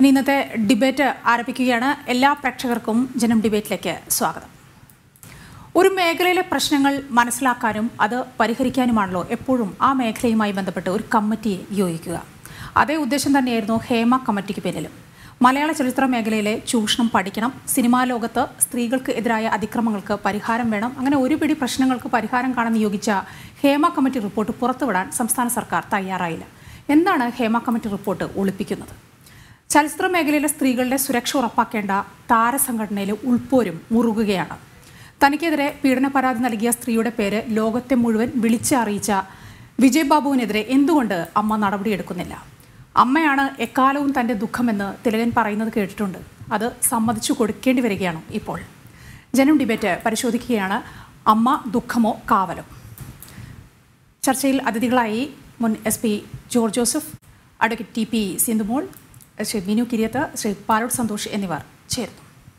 ഇന്നത്തെ ഡിബേറ്റ് ആരംഭിക്കുകയാണ്. എല്ലാ പ്രേക്ഷകർക്കും ജനം ഡിബേറ്റിലേക്ക് സ്വാഗതം. ഒരു മേഖലയിലെ പ്രശ്നങ്ങൾ മനസ്സിലാക്കാനും അത് പരിഹരിക്കാനുമാണല്ലോ എപ്പോഴും ആ മേഖലയുമായി ബന്ധപ്പെട്ട് ഒരു കമ്മിറ്റിയെ നിയോഗിക്കുക. അതേ ഉദ്ദേശം തന്നെയായിരുന്നു ഹേമ കമ്മിറ്റിക്ക് പിന്നിലും. മലയാള ചലച്ചിത്ര മേഖലയിലെ ചൂഷണം പഠിക്കണം, സിനിമാ ലോകത്ത് സ്ത്രീകൾക്ക് എതിരായ അതിക്രമങ്ങൾക്ക് പരിഹാരം വേണം, അങ്ങനെ ഒരു പിടി പ്രശ്നങ്ങൾക്ക് പരിഹാരം കാണാൻ നിയോഗിച്ച ഹേമ കമ്മിറ്റി റിപ്പോർട്ട് പുറത്തുവിടാൻ സംസ്ഥാന സർക്കാർ തയ്യാറായില്ല. എന്താണ് ഹേമ കമ്മിറ്റി റിപ്പോർട്ട് ഒളിപ്പിക്കുന്നത്? ചലച്ചിത്ര മേഖലയിലെ സ്ത്രീകളുടെ സുരക്ഷ ഉറപ്പാക്കേണ്ട താരസംഘടനയിലെ ഉൾപ്പോരും മുറുകുകയാണ്. തനിക്കെതിരെ പീഡന പരാതി നൽകിയ സ്ത്രീയുടെ പേര് ലോകത്തെ മുഴുവൻ വിളിച്ചറിയിച്ച വിജയ് ബാബുവിനെതിരെ എന്തുകൊണ്ട് അമ്മ നടപടിയെടുക്കുന്നില്ല? അമ്മയാണ് എക്കാലവും തൻ്റെ ദുഃഖമെന്ന് തിലകൻ പറയുന്നത് കേട്ടിട്ടുണ്ട്. അത് സമ്മതിച്ചു കൊടുക്കേണ്ടി വരികയാണ് ഇപ്പോൾ. ജനം ഡിബേറ്റ് പരിശോധിക്കുകയാണ്. അമ്മ ദുഃഖമോ കാവലോ? ചർച്ചയിൽ അതിഥികളായി മുൻ SP George Joseph, advocate TP Sindhumol, Shri Vinu Kiriyath, Shri Palode Santhosh എന്നിവർ ചേർന്നു.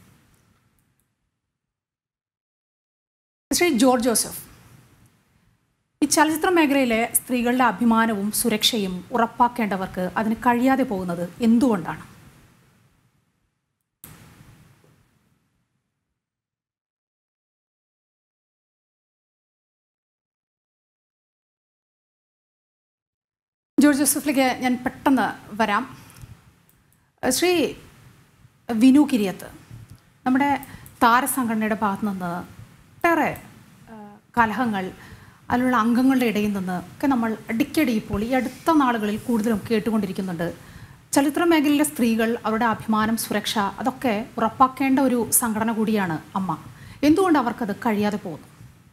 ശ്രീ ജോർജ് ജോസഫ്, ഈ ചലച്ചിത്ര മേഖലയിലെ സ്ത്രീകളുടെ അഭിമാനവും സുരക്ഷയും ഉറപ്പാക്കേണ്ടവർക്ക് അതിന് കഴിയാതെ പോകുന്നത് എന്തുകൊണ്ടാണ്? ജോർജ് ജോസഫിലേക്ക് ഞാൻ പെട്ടെന്ന് വരാം. ശ്രീ വിനു കിരിയത്ത്, നമ്മുടെ താരസംഘടനയുടെ ഭാഗത്തു നിന്ന് ഒട്ടേറെ കലഹങ്ങൾ, അതിലുള്ള അംഗങ്ങളുടെ ഇടയിൽ നിന്ന് ഒക്കെ നമ്മൾ അടിക്കടി ഇപ്പോൾ ഈ അടുത്ത നാളുകളിൽ കൂടുതലും കേട്ടുകൊണ്ടിരിക്കുന്നുണ്ട്. ചലച്ചിത്ര മേഖലയിലെ സ്ത്രീകൾ, അവരുടെ അഭിമാനം, സുരക്ഷ അതൊക്കെ ഉറപ്പാക്കേണ്ട ഒരു സംഘടന കൂടിയാണ് അമ്മ. എന്തുകൊണ്ട് അവർക്കത് കഴിയാതെ പോകുന്നു?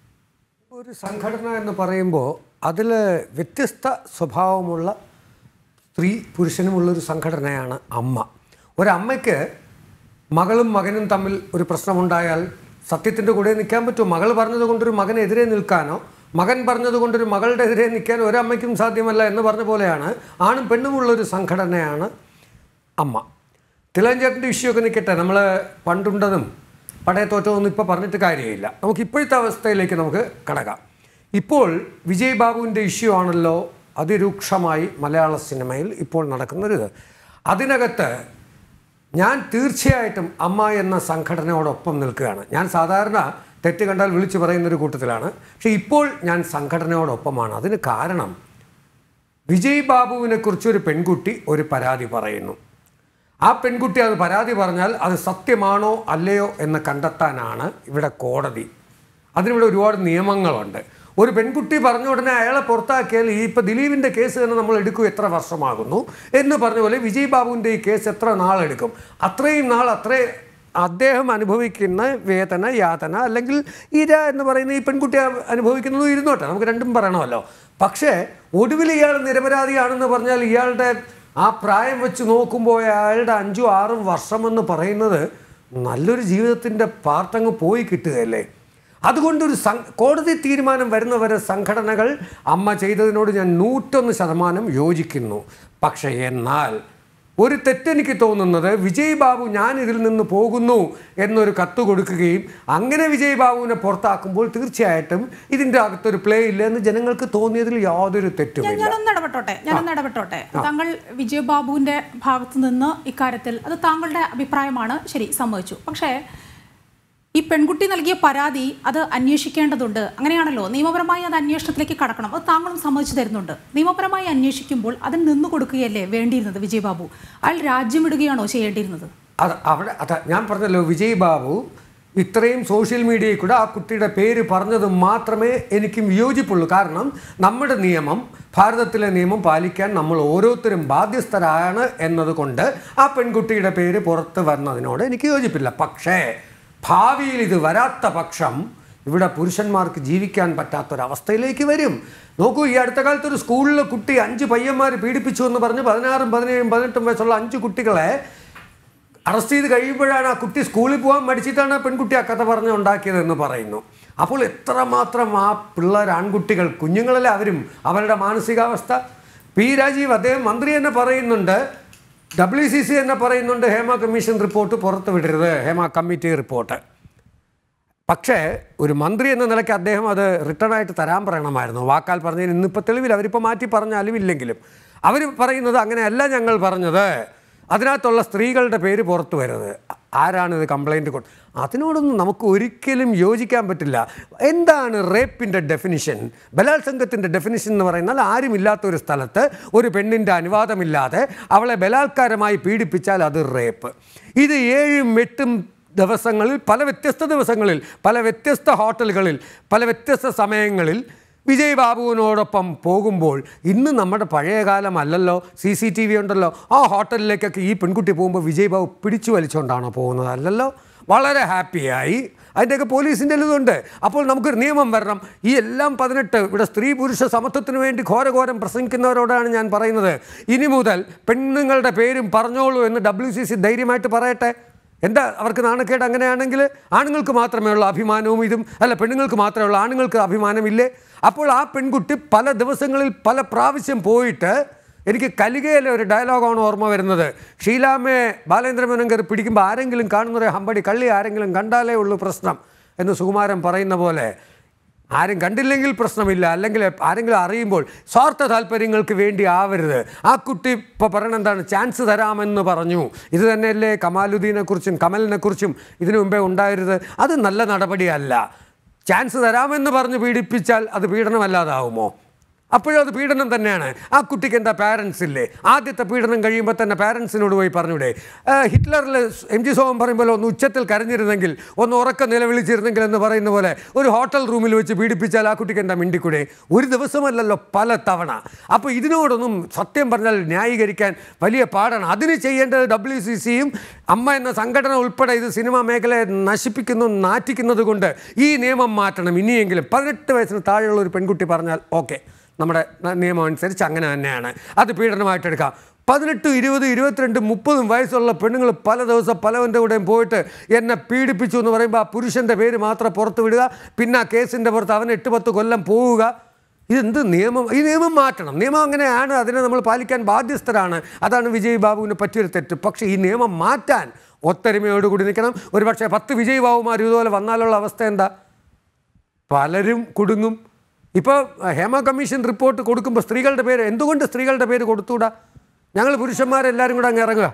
ഒരു സംഘടന എന്ന് പറയുമ്പോൾ അതിൽ വ്യത്യസ്ത സ്വഭാവമുള്ള സ്ത്രീ പുരുഷനുമുള്ളൊരു സംഘടനയാണ് അമ്മ. ഒരമ്മയ്ക്ക് മകളും മകനും തമ്മിൽ ഒരു പ്രശ്നമുണ്ടായാൽ സത്യത്തിൻ്റെ കൂടെ നിൽക്കാൻ പറ്റുമോ? മകൾ പറഞ്ഞത് കൊണ്ടൊരു മകനെതിരെ നിൽക്കാനോ മകൻ പറഞ്ഞത് കൊണ്ടൊരു മകളുടെ എതിരെ നിൽക്കാനോ ഒരമ്മയ്ക്കും സാധ്യമല്ല എന്ന് പറഞ്ഞ പോലെയാണ് ആണും പെണ്ണുമുള്ളൊരു സംഘടനയാണ് അമ്മ. തിലകഞ്ചേട്ടൻ്റെ ഇഷ്യൂ ഒക്കെ നിൽക്കട്ടെ, നമ്മൾ പണ്ടുണ്ടതും പടയെ തോറ്റതൊന്നും ഇപ്പോൾ പറഞ്ഞിട്ട് കാര്യമില്ല. നമുക്ക് ഇപ്പോഴത്തെ അവസ്ഥയിലേക്ക് നമുക്ക് കടക്കാം. ഇപ്പോൾ വിജയ് ബാബുവിൻ്റെ ഇഷ്യൂ ആണല്ലോ അതിരൂക്ഷമായി മലയാള സിനിമയിൽ ഇപ്പോൾ നടക്കുന്നൊരു. അതിനകത്ത് ഞാൻ തീർച്ചയായിട്ടും അമ്മ എന്ന സംഘടനയോടൊപ്പം നിൽക്കുകയാണ്. ഞാൻ സാധാരണ തെറ്റ് കണ്ടാൽ വിളിച്ചു പറയുന്നൊരു കൂട്ടത്തിലാണ്, പക്ഷേ ഇപ്പോൾ ഞാൻ സംഘടനയോടൊപ്പമാണ്. അതിന് കാരണം വിജയ് ബാബുവിനെക്കുറിച്ചൊരു പെൺകുട്ടി ഒരു പരാതി പറയുന്നു. ആ പെൺകുട്ടി അത് പരാതി പറഞ്ഞാൽ അത് സത്യമാണോ അല്ലയോ എന്ന് കണ്ടെത്താനാണ് ഇവിടെ കോടതി. അതിനിവിടെ ഒരുപാട് നിയമങ്ങളുണ്ട്. ഒരു പെൺകുട്ടി പറഞ്ഞ ഉടനെ അയാളെ പുറത്താക്കിയാൽ ഇപ്പോൾ ദിലീപിൻ്റെ കേസ് തന്നെ നമ്മൾ എടുക്കും, എത്ര വർഷമാകുന്നു എന്ന് പറഞ്ഞ പോലെ വിജയ് ബാബുവിൻ്റെ ഈ കേസ് എത്ര നാളെടുക്കും? അത്രയും നാൾ അദ്ദേഹം അനുഭവിക്കുന്ന വേദന, യാതന അല്ലെങ്കിൽ ഇര എന്ന് പറയുന്ന ഈ പെൺകുട്ടി അനുഭവിക്കുന്നതും ഇരുന്നോട്ടെ, നമുക്ക് രണ്ടും പറയണമല്ലോ. പക്ഷേ ഒടുവിൽ ഇയാൾ നിരപരാധിയാണെന്ന് പറഞ്ഞാൽ ഇയാളുടെ ആ പ്രായം വെച്ച് നോക്കുമ്പോൾ അയാളുടെ 5-6 വർഷമെന്ന് പറയുന്നത് നല്ലൊരു ജീവിതത്തിൻ്റെ പാർട്ടങ്ങ് പോയി കിട്ടുകയല്ലേ? അതുകൊണ്ടൊരു കോടതി തീരുമാനം വരുന്നവരെ സംഘടനകൾ അമ്മ ചെയ്തതിനോട് ഞാൻ 101% യോജിക്കുന്നു. പക്ഷേ എന്നാൽ ഒരു തെറ്റെനിക്ക് തോന്നുന്നത് വിജയ് ബാബു ഞാൻ ഇതിൽ നിന്ന് പോകുന്നു എന്നൊരു കത്ത് കൊടുക്കുകയും അങ്ങനെ വിജയ് ബാബുവിനെ പുറത്താക്കുമ്പോൾ തീർച്ചയായിട്ടും ഇതിൻ്റെ അകത്തൊരു പ്ലേ ഇല്ല എന്ന് ജനങ്ങൾക്ക് തോന്നിയതിൽ യാതൊരു തെറ്റുമില്ല. ഞാനൊന്ന് ഇടപെട്ടോട്ടെ. താങ്കൾ വിജയ് ബാബുവിൻ്റെ ഭാഗത്ത് നിന്ന് ഇക്കാര്യത്തിൽ അത് താങ്കളുടെ അഭിപ്രായമാണ്, ശരി, സമ്മതിച്ചു. പക്ഷേ ഈ പെൺകുട്ടി നൽകിയ പരാതി അത് അന്വേഷിക്കേണ്ടതുണ്ട്. അങ്ങനെയാണല്ലോ, നിയമപരമായി അത് അന്വേഷണത്തിലേക്ക് കടക്കണം. അത് താങ്കളും സമ്മതിച്ചു തരുന്നുണ്ട്. നിയമപരമായി അന്വേഷിക്കുമ്പോൾ അതിന് നിന്നു കൊടുക്കുകയല്ലേ വേണ്ടിയിരുന്നത് വിജയ് ബാബു? അയാൾ രാജ്യം വിടുകയാണോ ചെയ്യേണ്ടിയിരുന്നത്? ഞാൻ പറഞ്ഞല്ലോ, വിജയ് ബാബു ഇത്രയും സോഷ്യൽ മീഡിയയിൽ കൂടെ ആ കുട്ടിയുടെ പേര് പറഞ്ഞത് മാത്രമേ എനിക്കും വിയോജിപ്പുള്ളൂ. കാരണം നമ്മുടെ നിയമം, ഭാരതത്തിലെ നിയമം പാലിക്കാൻ നമ്മൾ ഓരോരുത്തരും ബാധ്യസ്ഥരാണ് എന്നതുകൊണ്ട് ആ പെൺകുട്ടിയുടെ പേര് പുറത്ത് വന്നതിനോട് എനിക്ക് യോജിപ്പില്ല. പക്ഷേ ഭാവിയിൽ ഇത് വരാത്ത പക്ഷം ഇവിടെ പുരുഷന്മാർക്ക് ജീവിക്കാൻ പറ്റാത്തൊരവസ്ഥയിലേക്ക് വരും. നോക്കൂ, ഈ അടുത്ത കാലത്ത് ഒരു സ്കൂളിലെ കുട്ടി 5 പയ്യന്മാർ പീഡിപ്പിച്ചു എന്ന് പറഞ്ഞ് 16, 17, 18 വയസ്സുള്ള 5 കുട്ടികളെ അറസ്റ്റ് ചെയ്ത് കഴിയുമ്പോഴാണ് ആ കുട്ടി സ്കൂളിൽ പോകാൻ മടിച്ചിട്ടാണ് ആ പെൺകുട്ടി ആ കഥ പറഞ്ഞ് ഉണ്ടാക്കിയതെന്ന് പറയുന്നു. അപ്പോൾ എത്രമാത്രം ആ പിള്ളേർ, ആൺകുട്ടികൾ, കുഞ്ഞുങ്ങളല്ലേ അവരും, അവരുടെ മാനസികാവസ്ഥ. P. രാജീവ് അദ്ദേഹം മന്ത്രി തന്നെ പറയുന്നുണ്ട്, WCC തന്നെ പറയുന്നുണ്ട് ഹേമ കമ്മീഷൻ റിപ്പോർട്ട് പുറത്തു വിടരുത്, ഹേമ കമ്മിറ്റി റിപ്പോർട്ട്. പക്ഷേ ഒരു മന്ത്രി എന്ന നിലയ്ക്ക് അദ്ദേഹം അത് റിട്ടേൺ ആയിട്ട് തരാൻ പറയണമായിരുന്നു. വാക്കാൽ പറഞ്ഞതിന് ഇന്നിപ്പോൾ തെളിവില്ല, അവരിപ്പോൾ മാറ്റി പറഞ്ഞാലും ഇല്ലെങ്കിലും അവർ പറയുന്നത് അങ്ങനെയല്ല ഞങ്ങൾ പറഞ്ഞത്, അതിനകത്തുള്ള സ്ത്രീകളുടെ പേര് പുറത്തു വരുന്നത്. ആരാണിത് കംപ്ലൈൻറ്റ് കൊണ്ട്? അതിനോടൊന്നും നമുക്ക് ഒരിക്കലും യോജിക്കാൻ പറ്റില്ല. എന്താണ് റേപ്പിൻ്റെ ഡെഫിനിഷൻ? ബലാത്സംഗത്തിൻ്റെ ഡെഫിനിഷൻ എന്ന് പറയുന്നത് ആരുമില്ലാത്തൊരു സ്ഥലത്ത് ഒരു പെണ്ണിൻ്റെ അനുവാദമില്ലാതെ അവളെ ബലാത്കാരമായി പീഡിപ്പിച്ചാൽ അത് റേപ്പ്. ഇത് 7-8 ദിവസങ്ങളിൽ, പല വ്യത്യസ്ത ദിവസങ്ങളിൽ, പല വ്യത്യസ്ത ഹോട്ടലുകളിൽ, പല വ്യത്യസ്ത സമയങ്ങളിൽ വിജയ് ബാബുവിനോടൊപ്പം പോകുമ്പോൾ, ഇന്ന് നമ്മുടെ പഴയ കാലമല്ലല്ലോ, CCTV ഉണ്ടല്ലോ. ആ ഹോട്ടലിലേക്കൊക്കെ ഈ പെൺകുട്ടി പോകുമ്പോൾ വിജയ് ബാബു പിടിച്ചു വലിച്ചുകൊണ്ടാണോ പോകുന്നത്? അല്ലല്ലോ. വളരെ ഹാപ്പിയായി. അതിൻ്റെയൊക്കെ പോലീസിൻ്റെ ഇതുണ്ട്. അപ്പോൾ നമുക്കൊരു നിയമം വരണം. ഈ എല്ലാം 18 ഇവിടെ സ്ത്രീ പുരുഷ സമത്വത്തിന് വേണ്ടി ഘോരഘോരം പ്രസംഗിക്കുന്നവരോടാണ് ഞാൻ പറയുന്നത്, ഇനി മുതൽ പെണ്ണുങ്ങളുടെ പേരും പറഞ്ഞോളൂ എന്ന് WCC ധൈര്യമായിട്ട് പറയട്ടെ. എന്താ അവർക്ക് നാണക്കേട്? അങ്ങനെയാണെങ്കിൽ ആണുങ്ങൾക്ക് മാത്രമേ ഉള്ള അഭിമാനവും ഇതും അല്ല, പെണ്ണുങ്ങൾക്ക് മാത്രമേ ഉള്ളൂ, ആണുങ്ങൾക്ക് അഭിമാനമില്ലേ? അപ്പോൾ ആ പെൺകുട്ടി പല ദിവസങ്ങളിൽ പല പ്രാവശ്യം പോയിട്ട്, എനിക്ക് കലികയിലെ ഒരു ഡയലോഗാണ് ഓർമ്മ വരുന്നത്. ഷീലാമ്മയെ ബാലേന്ദ്രമേനോൻ കയറി പിടിക്കുമ്പോൾ ആരെങ്കിലും കാണുന്നൊരു ഹമ്പടി കള്ളി ആരെങ്കിലും കണ്ടാലേ ഉള്ളൂ പ്രശ്നം എന്ന് സുകുമാരൻ പറയുന്ന പോലെ, ആരും കണ്ടില്ലെങ്കിൽ പ്രശ്നമില്ല, അല്ലെങ്കിൽ ആരെങ്കിലും അറിയുമ്പോൾ സ്വാർത്ഥ താല്പര്യങ്ങൾക്ക് വേണ്ടി ആവരുത്. ആ കുട്ടി ഇപ്പോൾ പറയണെന്താണ്, ചാൻസ് തരാമെന്ന് പറഞ്ഞു. ഇത് തന്നെയല്ലേ കമാലുദ്ദീനെക്കുറിച്ചും കമലിനെക്കുറിച്ചും ഇതിനു മുമ്പേ ഉണ്ടായിരുന്നത്? അത് നല്ല നടപടിയല്ല. ചാൻസ് തരാമെന്ന് പറഞ്ഞ് പീഡിപ്പിച്ചാൽ അത് പീഡനമല്ലാതാവുമോ? അപ്പോഴും അത് പീഡനം തന്നെയാണ്. ആ കുട്ടിക്ക് എന്താ പാരൻസ് ഇല്ലേ? ആദ്യത്തെ പീഡനം കഴിയുമ്പോൾ തന്നെ പാരൻസിനോട് പോയി പറഞ്ഞൂടെ? ഹിറ്റ്ലറിൽ MG സോമൻ പറയുമ്പോൾ ഒന്ന് ഉച്ചത്തിൽ കരഞ്ഞിരുന്നെങ്കിൽ, ഒന്ന് ഉറക്കം നിലവിളിച്ചിരുന്നെങ്കിൽ എന്ന് പറയുന്ന പോലെ ഒരു ഹോട്ടൽ റൂമിൽ വെച്ച് പീഡിപ്പിച്ചാൽ ആ കുട്ടിക്ക് എന്താ മിണ്ടിക്കൂടെ? ഒരു ദിവസമല്ലല്ലോ, പല തവണ. അപ്പോൾ ഇതിനോടൊന്നും സത്യം പറഞ്ഞാൽ ന്യായീകരിക്കാൻ വലിയ പാടാണ്. അതിന് ചെയ്യേണ്ടത് WCCയും അമ്മ എന്ന സംഘടന ഉൾപ്പെടെ ഇത് സിനിമാ മേഖലയെ നശിപ്പിക്കുന്നു, നാറ്റിക്കുന്നത് കൊണ്ട് ഈ നിയമം മാറ്റണം. ഇനിയെങ്കിലും 18 വയസ്സിന് താഴെയുള്ള ഒരു പെൺകുട്ടി പറഞ്ഞാൽ ഓക്കെ, നമ്മുടെ നിയമം അനുസരിച്ച് അങ്ങനെ തന്നെയാണ്, അത് പീഡനമായിട്ടെടുക്കാം. 18, 20, 22, 30 വയസ്സുള്ള പെണ്ണുങ്ങൾ പല ദിവസം പലവൻ്റെ കൂടെയും പോയിട്ട് എന്നെ പീഡിപ്പിച്ചു എന്ന് പറയുമ്പോൾ ആ പുരുഷൻ്റെ പേര് മാത്രം പുറത്ത് വിടുക, പിന്നെ ആ കേസിൻ്റെ പുറത്ത് അവൻ 8-10 കൊല്ലം പോവുക. ഇതെന്ത് നിയമം? ഈ നിയമം മാറ്റണം. നിയമം അങ്ങനെയാണ്, അതിനെ നമ്മൾ പാലിക്കാൻ ബാധ്യസ്ഥരാണ്. അതാണ് വിജയ് ബാബുവിന് പറ്റിയൊരു തെറ്റ്. പക്ഷേ ഈ നിയമം മാറ്റാൻ ഒത്തൊരുമയോടുകൂടി നിൽക്കണം. ഒരു പക്ഷേ 10 വിജയ് ബാബുമാർ ഇതുപോലെ വന്നാലുള്ള അവസ്ഥ എന്താ? പലരും കുടുങ്ങും. ഇപ്പോൾ ഹേമ കമ്മീഷൻ റിപ്പോർട്ട് കൊടുക്കുമ്പോൾ സ്ത്രീകളുടെ പേര്, എന്തുകൊണ്ട് സ്ത്രീകളുടെ പേര് കൊടുത്തുകൂടാ? ഞങ്ങൾ പുരുഷന്മാരെല്ലാവരും കൂടെ അങ്ങ് ഇറങ്ങുക.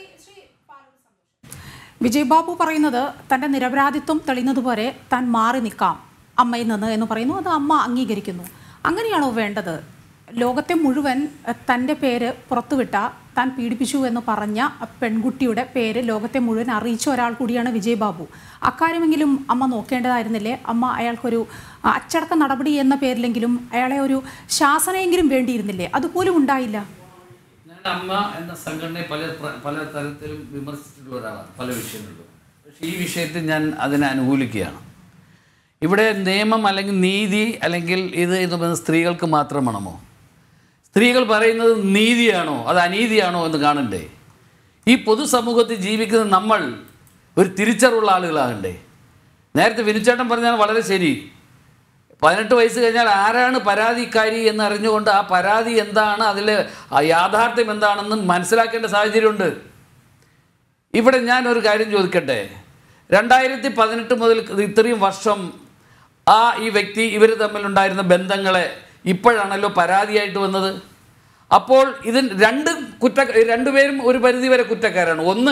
വിജയ് ബാബു പറയുന്നത് തൻ്റെ നിരപരാധിത്വം തെളിയുന്നതുവരെ താൻ മാറി നിൽക്കാം അമ്മയിൽ നിന്ന് എന്ന് പറയുന്നു. അത് അമ്മ അംഗീകരിക്കുന്നു. അങ്ങനെയാണോ വേണ്ടത്? ലോകത്തെ മുഴുവൻ തൻ്റെ പേര് പുറത്തുവിട്ട, താൻ പീഡിപ്പിച്ചു എന്ന് പറഞ്ഞ പെൺകുട്ടിയുടെ പേര് ലോകത്തെ മുഴുവൻ അറിയിച്ച ഒരാൾ കൂടിയാണ് വിജയ് ബാബു. അക്കാര്യമെങ്കിലും അമ്മ നോക്കേണ്ടതായിരുന്നില്ലേ? അമ്മ അയാൾക്കൊരു അച്ചടക്ക നടപടി എന്ന പേരിലെങ്കിലും അയാളെ ഒരു ശാസനയെങ്കിലും വേണ്ടിയിരുന്നില്ലേ? അതുപോലും ഉണ്ടായില്ല. ഞാൻ അമ്മ എന്ന സംഘടനയെ പല തരത്തിലും വിമർശിച്ചിട്ടുള്ള ഒരാളാണ്, പല വിഷയങ്ങളിലും. പക്ഷേ ഈ വിഷയത്തിൽ ഞാൻ അതിനെ അനുകൂലിക്കുകയാണ്. ഇവിടെ നിയമം അല്ലെങ്കിൽ നീതി അല്ലെങ്കിൽ ഇത് സ്ത്രീകൾക്ക് മാത്രമാണോ? സ്ത്രീകൾ പറയുന്നത് നീതിയാണോ അത് അനീതിയാണോ എന്ന് കാണണ്ടേ? ഈ പൊതുസമൂഹത്തിൽ ജീവിക്കുന്ന നമ്മൾ ഒരു തിരിച്ചറിവുള്ള ആളുകളാകണ്ടേ? നേരത്തെ വിനുച്ചേട്ടൻ പറഞ്ഞാൽ വളരെ ശരി. 18 വയസ്സ് കഴിഞ്ഞാൽ ആരാണ് പരാതിക്കാരി എന്ന് അറിഞ്ഞുകൊണ്ട് ആ പരാതി എന്താണ്, അതിലെ യാഥാർത്ഥ്യം എന്താണെന്ന് മനസ്സിലാക്കേണ്ട സാഹചര്യമുണ്ട്. ഇവിടെ ഞാൻ ഒരു കാര്യം ചോദിക്കട്ടെ. 2018 മുതൽ ഇത്രയും വർഷം ഈ വ്യക്തി ഇവർ തമ്മിലുണ്ടായിരുന്ന ബന്ധങ്ങളെ ഇപ്പോഴാണല്ലോ പരാതിയായിട്ട് വന്നത്. അപ്പോൾ രണ്ടുപേരും ഒരു പരിധിവരെ കുറ്റക്കാരാണ്. ഒന്ന്,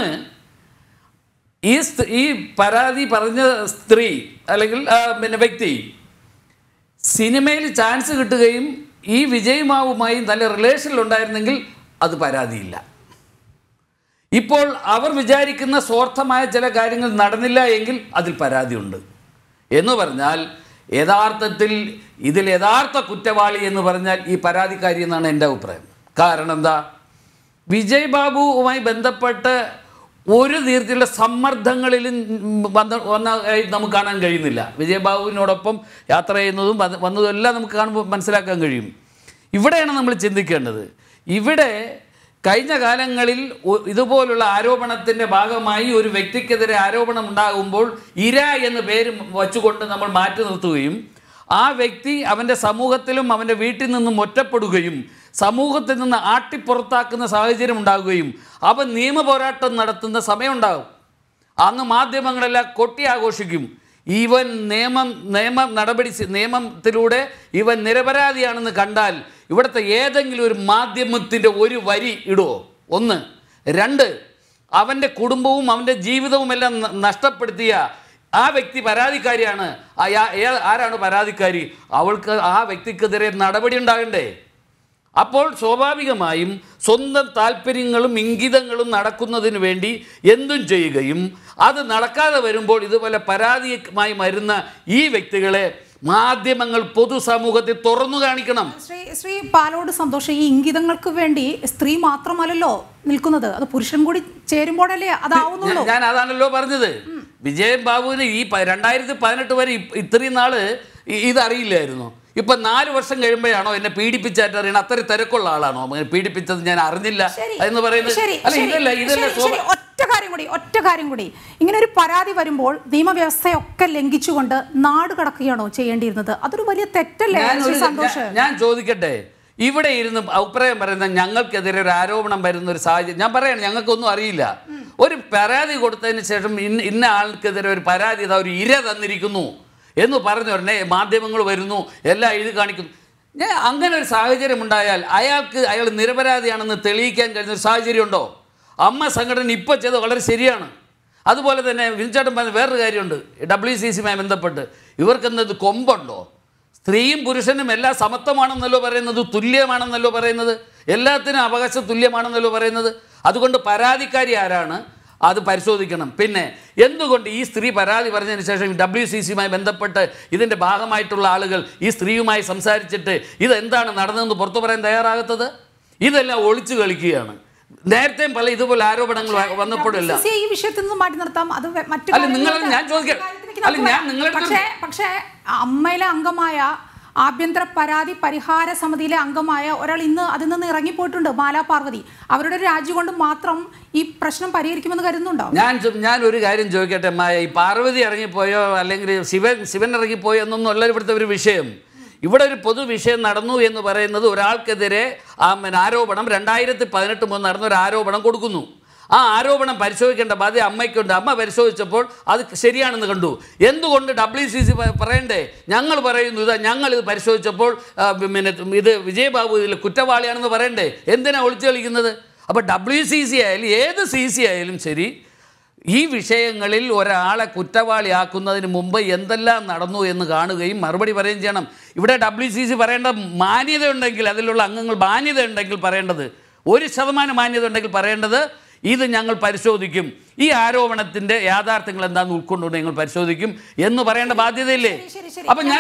ഈ പരാതി പറഞ്ഞ സ്ത്രീ അല്ലെങ്കിൽ പിന്നെ വ്യക്തി സിനിമയിൽ ചാൻസ് കിട്ടുകയും ഈ വിജയ് നല്ല റിലേഷനിലുണ്ടായിരുന്നെങ്കിൽ അത് പരാതിയില്ല. ഇപ്പോൾ അവർ വിചാരിക്കുന്ന സ്വാർത്ഥമായ ചില കാര്യങ്ങൾ നടന്നില്ല എങ്കിൽ അതിൽ പരാതിയുണ്ട്. എന്ന് പറഞ്ഞാൽ യഥാർത്ഥത്തിൽ ഇതിൽ യഥാർത്ഥ കുറ്റവാളി എന്ന് പറഞ്ഞാൽ ഈ പരാതിക്കാരി എന്നാണ് എൻ്റെ അഭിപ്രായം. കാരണം എന്താ? വിജയ് ബാബുവുമായി ബന്ധപ്പെട്ട് ഒരു തരത്തിലുള്ള സമ്മർദ്ദങ്ങളിലും വന്നതായി നമുക്ക് കാണാൻ കഴിയുന്നില്ല. വിജയ് ബാബുവിനോടൊപ്പം യാത്ര ചെയ്യുന്നതും വന്നതും എല്ലാം നമുക്ക് കാണുമ്പോൾ മനസ്സിലാക്കാൻ കഴിയും. ഇവിടെയാണ് നമ്മൾ ചിന്തിക്കേണ്ടത്. ഇവിടെ കഴിഞ്ഞ കാലങ്ങളിൽ ഇതുപോലുള്ള ആരോപണത്തിൻ്റെ ഭാഗമായി ഒരു വ്യക്തിക്കെതിരെ ആരോപണം ഉണ്ടാകുമ്പോൾ ഇര എന്ന പേര് വച്ചുകൊണ്ട് നമ്മൾ മാറ്റി നിർത്തുകയും ആ വ്യക്തി അവൻ്റെ സമൂഹത്തിലും അവൻ്റെ വീട്ടിൽ നിന്നും ഒറ്റപ്പെടുകയും സമൂഹത്തിൽ നിന്ന് ആട്ടിപ്പുറത്താക്കുന്ന സാഹചര്യം ഉണ്ടാകുകയും അവൻ നിയമപോരാട്ടം നടത്തുന്ന സമയമുണ്ടാകും. അന്ന് മാധ്യമങ്ങളെല്ലാം കൊട്ടി ആഘോഷിക്കും. ഇവൻ നിയമത്തിലൂടെ ഇവൻ നിരപരാധിയാണെന്ന് കണ്ടാൽ ഇവിടുത്തെ ഏതെങ്കിലും ഒരു മാധ്യമത്തിൻ്റെ ഒരു വരി ഇടുമോ? ഒന്ന്. 2, അവൻ്റെ കുടുംബവും അവൻ്റെ ജീവിതവും എല്ലാം നഷ്ടപ്പെടുത്തിയ ആ വ്യക്തി പരാതിക്കാരിയാണ്. ആരാണ് പരാതിക്കാരി? അവൾക്ക് ആ വ്യക്തിക്കെതിരെ നടപടി ഉണ്ടാകണ്ടേ? അപ്പോൾ സ്വാഭാവികമായും സ്വന്തം താല്പര്യങ്ങളും ഇംഗിതങ്ങളും നടക്കുന്നതിന് വേണ്ടി എന്തും ചെയ്യുകയും അത് നടക്കാതെ വരുമ്പോൾ ഇതുപോലെ പരാതിയുമായി വരുന്ന ഈ വ്യക്തികളെ മാധ്യമങ്ങൾ പൊതുസമൂഹത്തിൽ തുറന്നു കാണിക്കണം. ശ്രീ പാലോട് സന്തോഷം, ഈ ഇംഗിതങ്ങൾക്ക് വേണ്ടി സ്ത്രീ മാത്രമല്ലല്ലോ നിൽക്കുന്നത്, അത് പുരുഷൻ കൂടി ചേരുമ്പോഴല്ലേ അതാവുന്നുള്ളൂ. ഞാൻ അതാണല്ലോ പറഞ്ഞത്. വിജയൻ ബാബുവിന് ഈ 2018 വരെ ഇത്രയും നാള് ഇതറിയില്ലായിരുന്നു. ഇപ്പൊ 4 വർഷം കഴിയുമ്പോഴാണോ എന്നെ പീഡിപ്പിച്ചായിട്ട് അറിയണം? അത്ര തിരക്കുള്ള ആളാണോ പീഡിപ്പിച്ചത് ഞാൻ അറിഞ്ഞില്ല എന്ന് പറയുന്നത്? ഒറ്റ കാര്യം കൂടി, ഇങ്ങനെ ഒരു പരാതി വരുമ്പോൾ നിയമവ്യവസ്ഥയൊക്കെ ലംഘിച്ചുകൊണ്ട് നാട് കടക്കുകയാണോ ചെയ്യേണ്ടിയിരുന്നത്? അതൊരു വലിയ തെറ്റല്ലേ? ഞാൻ ചോദിക്കട്ടെ, ഇവിടെ ഇരുന്ന് അഭിപ്രായം പറയുന്ന ഞങ്ങൾക്കെതിരെ ഒരു ആരോപണം വരുന്ന ഒരു സാഹചര്യം ഞാൻ പറയാണ്, ഞങ്ങൾക്കൊന്നും അറിയില്ല. ഒരു പരാതി കൊടുത്തതിന് ശേഷം ഇന്ന ആൾക്കെതിരെ ഒരു പരാതി ഒരു ഇര തന്നിരിക്കുന്നു എന്ന് പറഞ്ഞ ഉടനെ മാധ്യമങ്ങൾ വരുന്നു, എല്ലാം എഴുതി കാണിക്കുന്നു. ഞാൻ അങ്ങനെ ഒരു സാഹചര്യം ഉണ്ടായാൽ അയാൾ നിരപരാധിയാണെന്ന് തെളിയിക്കാൻ കഴിയുന്ന ഒരു സാഹചര്യം ഉണ്ടോ? അമ്മ സംഘടന ഇപ്പോൾ ചെയ്തത് വളരെ ശരിയാണ്. അതുപോലെ തന്നെ വിൻചേട്ടൻ പറഞ്ഞ വേറൊരു കാര്യമുണ്ട്, WCCയുമായി ബന്ധപ്പെട്ട് ഇവർക്കെന്നത് കൊമ്പുണ്ടോ? സ്ത്രീയും പുരുഷനും എല്ലാം സമത്വമാണെന്നല്ലോ പറയുന്നത്, തുല്യമാണെന്നല്ലോ പറയുന്നത്, എല്ലാത്തിനും അവകാശം തുല്യമാണെന്നല്ലോ പറയുന്നത്. അതുകൊണ്ട് പരാതിക്കാരി ആരാണ് അത് പരിശോധിക്കണം. പിന്നെ എന്തുകൊണ്ട് ഈ സ്ത്രീ പരാതി പറഞ്ഞതിന് ശേഷം WCCയുമായി ബന്ധപ്പെട്ട് ഇതിൻ്റെ ഭാഗമായിട്ടുള്ള ആളുകൾ ഈ സ്ത്രീയുമായി സംസാരിച്ചിട്ട് ഇതെന്താണ് നടന്നതെന്ന് പുറത്തു പറയാൻ തയ്യാറാകാത്തത്? ഇതെല്ലാം ഒളിച്ചു കളിക്കുകയാണ്. നേരത്തെയും പല ഇതുപോലെ ആരോപണങ്ങൾ വന്നപ്പോഴല്ല. ഈ വിഷയത്തിൽ നിന്ന് മാറ്റി നിർത്താം. അത് ഞാൻ ചോദിക്കാം, പക്ഷേ അമ്മയിലെ അംഗമായ ആഭ്യന്തര പരാതി പരിഹാര സമിതിയിലെ അംഗമായ ഒരാൾ ഇന്ന് അതിൽ നിന്ന് ഇറങ്ങിപ്പോയിട്ടുണ്ട്, മാലാ പാർവതി. അവരുടെ രാജി കൊണ്ട് മാത്രം ഈ പ്രശ്നം പരിഹരിക്കുമെന്ന് കരുതുന്നുണ്ടോ? ഞാൻ ഒരു കാര്യം ചോദിക്കട്ടെ, ഈ പാർവതി ഇറങ്ങിപ്പോയോ അല്ലെങ്കിൽ ശിവൻ ഇറങ്ങിപ്പോയോ എന്നൊന്നും അല്ല ഇവിടുത്തെ ഒരു വിഷയം. ഇവിടെ ഒരു പൊതുവിഷയം നടന്നു എന്ന് പറയുന്നത് ഒരാൾക്കെതിരെ ആരോപണം 2018 മുതൽ നടന്ന ഒരു ആരോപണം കൊടുക്കുന്നു. ആ ആരോപണം പരിശോധിക്കേണ്ട ബാധ്യത അമ്മയ്ക്കുണ്ട്. അമ്മ പരിശോധിച്ചപ്പോൾ അത് ശരിയാണെന്ന് കണ്ടു. എന്തുകൊണ്ട് WCC പറയണ്ടേ? ഞങ്ങൾ പറയുന്നു ഇതാ, ഞങ്ങളിത് പരിശോധിച്ചപ്പോൾ ഇത് വിജയബാബു ഇതിൽ കുറ്റവാളിയാണെന്ന് പറയണ്ടേ? എന്തിനാണ് ഒളിച്ചു കളിക്കുന്നത്? അപ്പോൾ WCC ആയാലും ഏത് CC ആയാലും ശരി, ഈ വിഷയങ്ങളിൽ ഒരാളെ കുറ്റവാളിയാക്കുന്നതിന് മുമ്പ് എന്തെല്ലാം നടന്നു എന്ന് കാണുകയും മറുപടി പറയുകയും ചെയ്യണം. ഇവിടെ WCC പറയേണ്ട മാന്യതയുണ്ടെങ്കിൽ, അതിലുള്ള അംഗങ്ങൾ മാന്യതയുണ്ടെങ്കിൽ പറയേണ്ടത്, 1% മാന്യത ഉണ്ടെങ്കിൽ പറയേണ്ടത്, ഇത് ഞങ്ങൾ പരിശോധിക്കും, ഈ ആരോപണത്തിൻ്റെ യാഥാർത്ഥ്യങ്ങൾ എന്താണെന്ന് ഉൾക്കൊണ്ടുകൊണ്ട് ഞങ്ങൾ പരിശോധിക്കും എന്ന് പറയേണ്ട ബാധ്യതയില്ലേ? അപ്പം ഞാൻ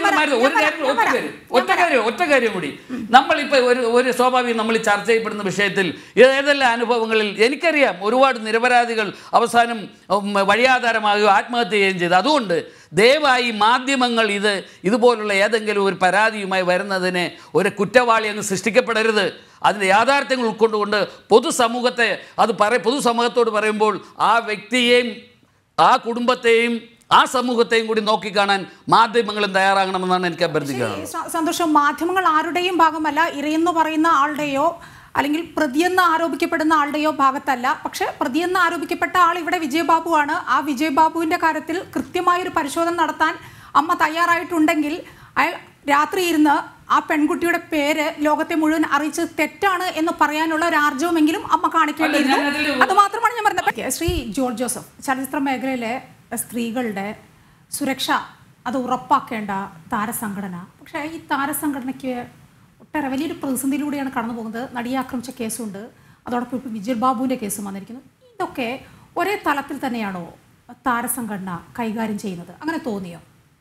ഒറ്റ കാര്യം കൂടി, നമ്മളിപ്പോൾ ഒരു സ്വാഭാവികം നമ്മൾ ചർച്ച ചെയ്യപ്പെടുന്ന വിഷയത്തിൽ ഏതെല്ലാം അനുഭവങ്ങളിൽ എനിക്കറിയാം ഒരുപാട് നിരപരാധികൾ അവസാനം വഴിയാധാരമാകുകയോ ആത്മഹത്യ ചെയ്യുകയും ചെയ്തു. അതുകൊണ്ട് ദയവായി മാധ്യമങ്ങൾ ഇതുപോലുള്ള ഏതെങ്കിലും ഒരു പരാതിയുമായി വരുന്നതിനെ ഒരു കുറ്റവാളി അങ്ങ് സൃഷ്ടിക്കപ്പെടരുത്. അതിൻ്റെ യാഥാർത്ഥ്യങ്ങൾ ഉൾക്കൊണ്ടുകൊണ്ട് പൊതുസമൂഹത്തോട് പറയുമ്പോൾ ആ വ്യക്തിയെയും ആ കുടുംബത്തെയും ആ സമൂഹത്തെയും കൂടി നോക്കിക്കാണാൻ മാധ്യമങ്ങളും തയ്യാറാകണമെന്നാണ് എനിക്ക് അഭ്യർത്ഥിക്കുന്നത്. സന്തോഷം, മാധ്യമങ്ങൾ ആരുടെയും ഭാഗമല്ല, ഇരയെന്ന് പറയുന്ന ആളുടെയോ അല്ലെങ്കിൽ പ്രതിയെന്ന് ആരോപിക്കപ്പെടുന്ന ആളുടെയോ ഭാഗത്തല്ല. പക്ഷേ പ്രതിയെന്ന് ആരോപിക്കപ്പെട്ട ആൾ ഇവിടെ വിജയബാബുവാണ്. ആ വിജയബാബുവിൻ്റെ കാര്യത്തിൽ കൃത്യമായൊരു പരിശോധന നടത്താൻ അമ്മ തയ്യാറായിട്ടുണ്ടെങ്കിൽ അയാൾ രാത്രി ഇരുന്ന് ആ പെൺകുട്ടിയുടെ പേര് ലോകത്തെ മുഴുവൻ അറിയിച്ച് തെറ്റാണ് എന്ന് പറയാനുള്ള ഒരു ആർജവമെങ്കിലും അമ്മ കാണിക്കേണ്ടിയിരുന്നു. അത് മാത്രമാണ് ഞാൻ പറഞ്ഞത്. ശ്രീ ജോർജ് ജോസഫ്, ചലച്ചിത്ര മേഖലയിലെ സ്ത്രീകളുടെ സുരക്ഷ അത് ഉറപ്പാക്കേണ്ട താരസംഘടന, പക്ഷേ ഈ താരസംഘടനയ്ക്ക് ഒട്ടേറെ വലിയൊരു പ്രതിസന്ധിയിലൂടെയാണ് കടന്നു പോകുന്നത്. നടിയെ ആക്രമിച്ച കേസുണ്ട്, അതോടൊപ്പം ഇപ്പോൾ വിജയ് ബാബുവിൻ്റെ കേസും വന്നിരിക്കുന്നു. ഇതൊക്കെ ഒരേ തലത്തിൽ തന്നെയാണോ താരസംഘടന കൈകാര്യം ചെയ്യുന്നത്? അങ്ങനെ തോന്നിയോ?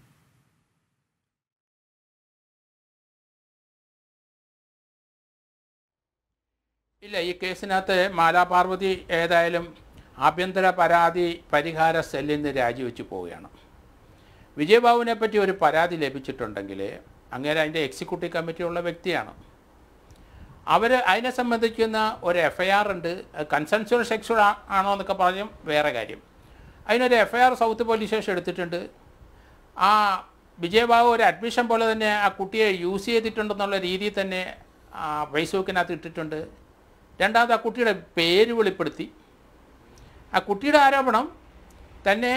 ഇല്ല, ഈ കേസിനകത്ത് മാലാ പാർവതി ഏതായാലും ആഭ്യന്തര പരാതി പരിഹാര സെല്ലിൽ നിന്ന് രാജിവെച്ച് പോവുകയാണ്. വിജയബാബുവിനെ പറ്റി ഒരു പരാതി ലഭിച്ചിട്ടുണ്ടെങ്കിൽ അങ്ങനെ അതിൻ്റെ എക്സിക്യൂട്ടീവ് കമ്മിറ്റിയുള്ള വ്യക്തിയാണ്. അതിനെ സംബന്ധിക്കുന്ന ഒരു FIR ഉണ്ട്. കൺസെൻഷ്വൽ സെക്സ്വൽ ആണോ എന്നൊക്കെ പറഞ്ഞും വേറെ കാര്യം. അതിനൊരു FIR സൗത്ത് പോലീസ് സ്റ്റേഷൻ എടുത്തിട്ടുണ്ട്. ആ വിജയബാബു ഒരു അഡ്മിഷൻ പോലെ തന്നെ ആ കുട്ടിയെ യൂസ് ചെയ്തിട്ടുണ്ടെന്നുള്ള രീതിയിൽ തന്നെ ഫേസ്ബുക്കിനകത്ത് ഇട്ടിട്ടുണ്ട്. രണ്ടാമത് ആ കുട്ടിയുടെ പേര് വെളിപ്പെടുത്തി. ആ കുട്ടിയുടെ ആരോപണം തന്നെ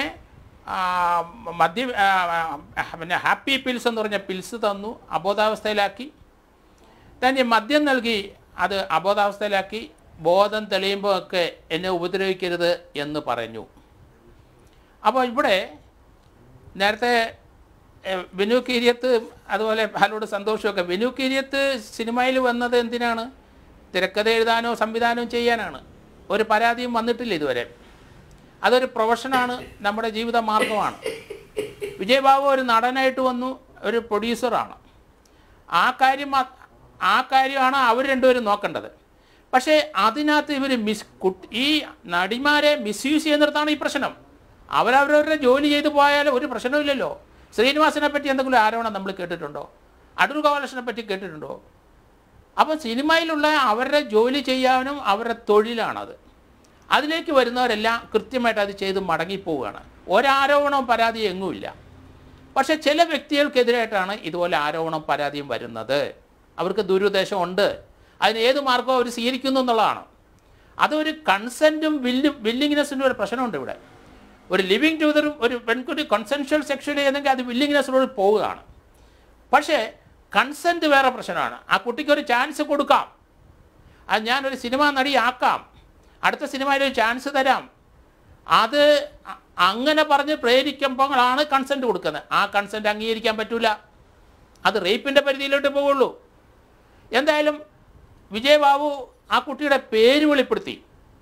പിന്നെ ഹാപ്പി പിൽസ് എന്ന് പറഞ്ഞ പിൽസ് തന്നു, അബോധാവസ്ഥയിലാക്കി, തന്നെ മദ്യം നൽകി അത് അബോധാവസ്ഥയിലാക്കി, ബോധം തെളിയുമ്പോൾ ഒക്കെ എന്നെ ഉപദ്രവിക്കരുത് എന്ന് പറഞ്ഞു. അപ്പോൾ ഇവിടെ നേരത്തെ വിനു കീരിയത്ത് അതുപോലെ പാലോട് സന്തോഷമൊക്കെ, വിനു കീരിയത്ത് സിനിമയിൽ വന്നത് എന്തിനാണ്? തിരക്കഥ എഴുതാനോ സംവിധാനവും ചെയ്യാനാണ്. ഒരു പരാതിയും വന്നിട്ടില്ല ഇതുവരെ. അതൊരു പ്രൊഫഷനാണ്, നമ്മുടെ ജീവിത മാർഗമാണ്. വിജയബാബു ഒരു നടനായിട്ട് വന്നു, ഒരു പ്രൊഡ്യൂസറാണ്. ആ കാര്യമാണ് അവർ രണ്ടുപേരും നോക്കേണ്ടത്. പക്ഷേ അതിനകത്ത് ഇവർ ഈ നടിമാരെ മിസ്യൂസ് ചെയ്യുന്നിടത്താണ് ഈ പ്രശ്നം. അവരവരുടെ ജോലി ചെയ്തു പോയാൽ ഒരു പ്രശ്നമില്ലല്ലോ. ശ്രീനിവാസനെ പറ്റി എന്തെങ്കിലും ആരോപണം നമ്മൾ കേട്ടിട്ടുണ്ടോ? അടൂർ ഗോപാലകൃഷ്ണനെ പറ്റി കേട്ടിട്ടുണ്ടോ? അപ്പം സിനിമയിലുള്ള അവരുടെ ജോലി ചെയ്യാനും അവരുടെ തൊഴിലാണത്. അതിലേക്ക് വരുന്നവരെല്ലാം കൃത്യമായിട്ട് അത് ചെയ്ത് മടങ്ങിപ്പോവുകയാണ്. ഒരാരോപണവും പരാതിയും എങ്ങുമില്ല. പക്ഷേ ചില വ്യക്തികൾക്കെതിരായിട്ടാണ് ഇതുപോലെ ആരോപണം പരാതിയും വരുന്നത്. അവർക്ക് ദുരുദ്ദേശമുണ്ട്. അതിന് ഏത് മാർഗവും അവർ സ്വീകരിക്കുന്നു എന്നുള്ളതാണ്. അതൊരു കൺസെൻറ്റും വില്ലിങ്നെസ്സിൻ്റെ ഒരു പ്രശ്നമുണ്ട് ഇവിടെ. ഒരു ലിവിങ് ടുഗദറും ഒരു പെൺകുട്ടി കൺസെൻഷ്വൽ സെക്ഷലി എന്നെങ്കിൽ അത് വില്ലിങ്നെസ്സിനോട് പോവുകയാണ്. പക്ഷേ കൺസെൻറ്റ് വേറെ പ്രശ്നമാണ്. ആ കുട്ടിക്കൊരു ചാൻസ് കൊടുക്കാം, അത് ഞാനൊരു സിനിമ നടിയാക്കാം, അടുത്ത സിനിമയിൽ ഒരു ചാൻസ് തരാം, അത് അങ്ങനെ പറഞ്ഞ് പ്രേരിക്കുമ്പോഴാണ് കൺസെൻറ്റ് കൊടുക്കുന്നത്. ആ കൺസെൻറ്റ് അംഗീകരിക്കാൻ പറ്റില്ല. അത് റേപ്പിൻ്റെ പരിധിയിലോട്ട് പോവുള്ളൂ. എന്തായാലും വിജയബാബു ആ കുട്ടിയുടെ പേര് വെളിപ്പെടുത്തി.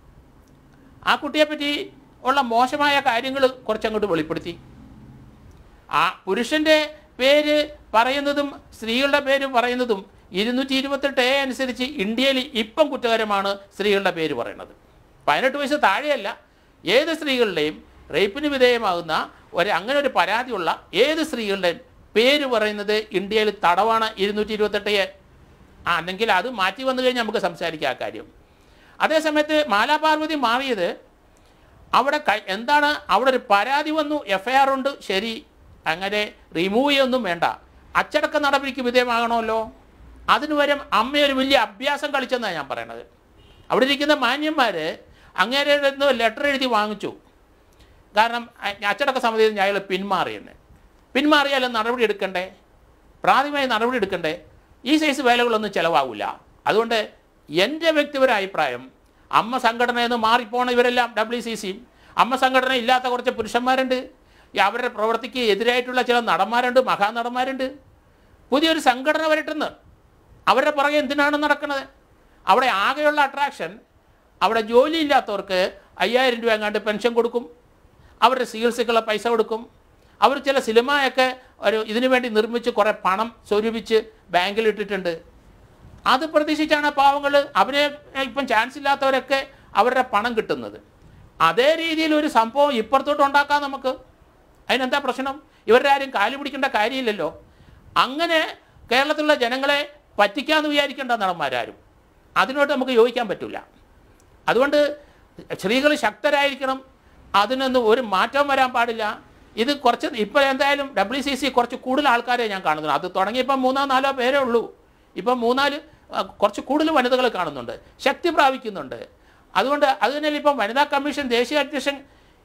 ആ കുട്ടിയെപ്പറ്റി ഉള്ള മോശമായ കാര്യങ്ങൾ കുറച്ചങ്ങോട്ട് വെളിപ്പെടുത്തി. ആ പുരുഷൻ്റെ പേര് പറയുന്നതും സ്ത്രീകളുടെ പേര് പറയുന്നതും 228A അനുസരിച്ച് ഇന്ത്യയിൽ ഇപ്പം കുറ്റകരമാണ് സ്ത്രീകളുടെ പേര് പറയുന്നത്. 18 വയസ്സ് താഴെയല്ല, ഏത് സ്ത്രീകളുടെയും റേപ്പിന് വിധേയമാകുന്ന അങ്ങനെ ഒരു പരാതിയുള്ള ഏത് സ്ത്രീകളുടെയും പേര് പറയുന്നത് ഇന്ത്യയിൽ തടവാണ് 228A. അല്ലെങ്കിൽ അത് മാറ്റി വന്നു കഴിഞ്ഞാൽ നമുക്ക് സംസാരിക്കാം ആ കാര്യം. അതേസമയത്ത് മാലാപാർവതി മാറിയത് അവിടെ എന്താണ്, അവിടെ ഒരു പരാതി വന്നു, FIR ഉണ്ട്, ശരി, അങ്ങനെ റിമൂവ് ചെയ്യൊന്നും വേണ്ട, അച്ചടക്ക നടപടിക്ക് വിധേയമാകണമല്ലോ. അതിന് വരും അമ്മയൊരു വലിയ അഭ്യാസം കളിച്ചെന്നാണ് ഞാൻ പറയണത്. അവിടെ ഇരിക്കുന്ന മാന്യന്മാർ അങ്ങേരെ ലെറ്റർ എഴുതി വാങ്ങിച്ചു. കാരണം അച്ചടക്ക സമിതിയിൽ നിന്ന് അയാൾ പിന്മാറിയാലും നടപടി എടുക്കണ്ടേ, പ്രാഥമികമായി നടപടി എടുക്കണ്ടേ. ഈ സൈസ് വേലകളൊന്നും ചിലവാകില്ല. അതുകൊണ്ട് എൻ്റെ വ്യക്തിപരമായ അഭിപ്രായം, അമ്മ സംഘടനയിൽ നിന്ന് മാറിപ്പോണ ഇവരെല്ലാം WCC, അമ്മ സംഘടന ഇല്ലാത്ത കുറച്ച് പുരുഷന്മാരുണ്ട്, അവരുടെ പ്രവൃത്തിക്ക് എതിരായിട്ടുള്ള ചില നടന്മാരുണ്ട്, മഹാനടന്മാരുണ്ട്. പുതിയൊരു സംഘടന വരട്ടെന്ന്. അവരുടെ പുറകെ എന്തിനാണ് നടക്കുന്നത്? അവിടെ ആകെയുള്ള അട്രാക്ഷൻ, അവിടെ ജോലിയില്ലാത്തവർക്ക് 5000 രൂപ എങ്ങാണ്ട് പെൻഷൻ കൊടുക്കും, അവരുടെ ചികിത്സക്കുള്ള പൈസ കൊടുക്കും, അവർ ചില സിനിമയൊക്കെ ഇതിനു വേണ്ടി നിർമ്മിച്ച് കുറേ പണം സ്വരൂപിച്ച് ബാങ്കിൽ ഇട്ടിട്ടുണ്ട്. അത് പ്രതീക്ഷിച്ചാണ് പാവങ്ങൾ, അവരെ ഇപ്പം ചാൻസ് ഇല്ലാത്തവരൊക്കെ അവരുടെ പണം കിട്ടുന്നത്. അതേ രീതിയിൽ ഒരു സംഭവം ഇപ്പുറത്തോട്ട് ഉണ്ടാക്കാം നമുക്ക്. അതിനെന്താ പ്രശ്നം? ഇവരുടെ ആരും കാലു പിടിക്കേണ്ട കാര്യമില്ലല്ലോ. അങ്ങനെ കേരളത്തിലുള്ള ജനങ്ങളെ പറ്റിക്കാമെന്ന് വിചാരിക്കേണ്ട നടന്മാരാരും. അതിനോട്ട് നമുക്ക് യോജിക്കാൻ പറ്റില്ല. അതുകൊണ്ട് സ്ത്രീകൾ ശക്തരായിരിക്കണം, അതിനൊന്നും ഒരു മാറ്റം വരാൻ പാടില്ല. ഇത് കുറച്ച് ഇപ്പോൾ എന്തായാലും WCC കുറച്ച് കൂടുതൽ ആൾക്കാരെ ഞാൻ കാണുന്നുണ്ട്. അത് തുടങ്ങിയപ്പം 3-4 പേരേ ഉള്ളൂ. ഇപ്പം 3-4 കുറച്ച് കൂടുതൽ വനിതകൾ കാണുന്നുണ്ട്, ശക്തി പ്രാപിക്കുന്നുണ്ട്. അതുകൊണ്ട് അത് തന്നെയല്ല ഇപ്പം വനിതാ കമ്മീഷൻ ദേശീയ അധ്യക്ഷൻ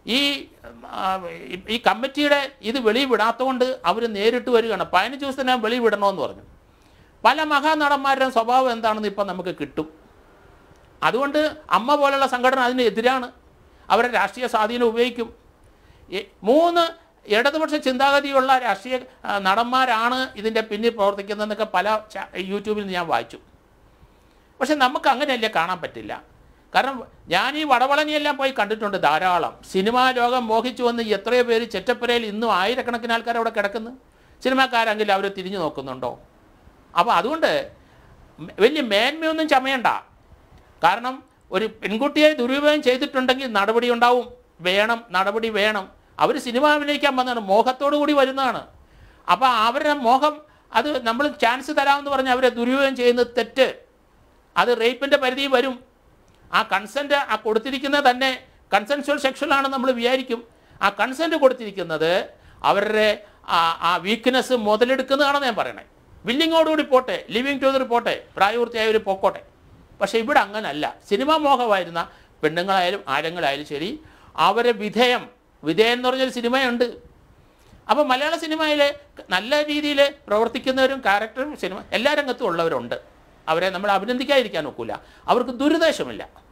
ഈ കമ്മിറ്റിയുടെ ഇത് വെളിവിടാത്തതുകൊണ്ട് അവർ നേരിട്ട് വരികയാണ്. 15 ദിവസത്തിനകം വെളിവിടണമെന്ന് പറഞ്ഞു. പല മഹാനടന്മാരുടെയും സ്വഭാവം എന്താണെന്ന് ഇപ്പം നമുക്ക് കിട്ടും. അതുകൊണ്ട് അമ്മ പോലുള്ള സംഘടന അതിന് എതിരാണ്, അവരുടെ രാഷ്ട്രീയ സ്വാധീനം ഉപയോഗിക്കും. 3 ഇടതുപക്ഷ ചിന്താഗതിയുള്ള രാഷ്ട്രീയ നടന്മാരാണ് ഇതിൻ്റെ പിന്നിൽ പ്രവർത്തിക്കുന്നതെന്നൊക്കെ പല യൂട്യൂബിൽ ഞാൻ വായിച്ചു. പക്ഷെ നമുക്ക് അങ്ങനെയല്ലേ കാണാൻ പറ്റില്ല. കാരണം ഞാൻ ഈ വടവളനിയെല്ലാം പോയി കണ്ടിട്ടുണ്ട് ധാരാളം. സിനിമാ ലോകം മോഹിച്ചു വന്ന് എത്രയോ പേര് ചെറ്റപ്പുരയിൽ ഇന്നും ആയിരക്കണക്കിന് ആൾക്കാർ അവിടെ കിടക്കുന്നു. സിനിമാക്കാരെങ്കിലും അവർ തിരിഞ്ഞു നോക്കുന്നുണ്ടോ? അപ്പോൾ അതുകൊണ്ട് വലിയ മേന്മയൊന്നും ചമയണ്ട. കാരണം ഒരു പെൺകുട്ടിയെ ദുരുപയോഗം ചെയ്തിട്ടുണ്ടെങ്കിൽ നടപടി ഉണ്ടാവും, നടപടി വേണം. അവർ സിനിമ അഭിനയിക്കാൻ വന്നതാണ്, മോഹത്തോടു കൂടി വരുന്നതാണ്. അപ്പോൾ അവരുടെ മോഹം, അത് നമ്മൾ ചാൻസ് തരാമെന്ന് പറഞ്ഞ് അവരെ ദുരുപയോഗം ചെയ്യുന്നത് തെറ്റ്. അത് റേപ്പിൻ്റെ പരിധി വരും. ആ കൺസെൻറ്റ് കൊടുത്തിരിക്കുന്നത് തന്നെ കൺസെൻഷ്വൽ സെക്ഷനാണെന്ന് നമ്മൾ വിചാരിക്കും. ആ കൺസെൻറ്റ് കൊടുത്തിരിക്കുന്നത് അവരുടെ ആ വീക്ക്നെസ് മുതലെടുക്കുന്നതാണെന്ന് ഞാൻ പറയണേ. വില്ലിങ്ങോടുകൂടി പോട്ടെ, ലിവിങ് ടുഗദർ പോട്ടെ, പ്രായപൂർത്തിയായവർ പോക്കോട്ടെ. പക്ഷേ ഇവിടെ അങ്ങനല്ല. സിനിമാ മോഹമായിരുന്ന പെണ്ണുങ്ങളായാലും ആരങ്ങളായാലും ശരി, അവരെ വിധേയം എന്ന് പറഞ്ഞൊരു സിനിമയുണ്ട്. അപ്പോൾ മലയാള സിനിമയിൽ നല്ല രീതിയിൽ പ്രവർത്തിക്കുന്നവരും ക്യാരക്ടറും സിനിമ എല്ലാ രംഗത്തും ഉള്ളവരുണ്ട്. അവരെ നമ്മൾ അഭിനന്ദിക്കാതിരിക്കാൻ ഒക്കില്ല. അവർക്ക് ദുരുദ്ദേശമില്ല.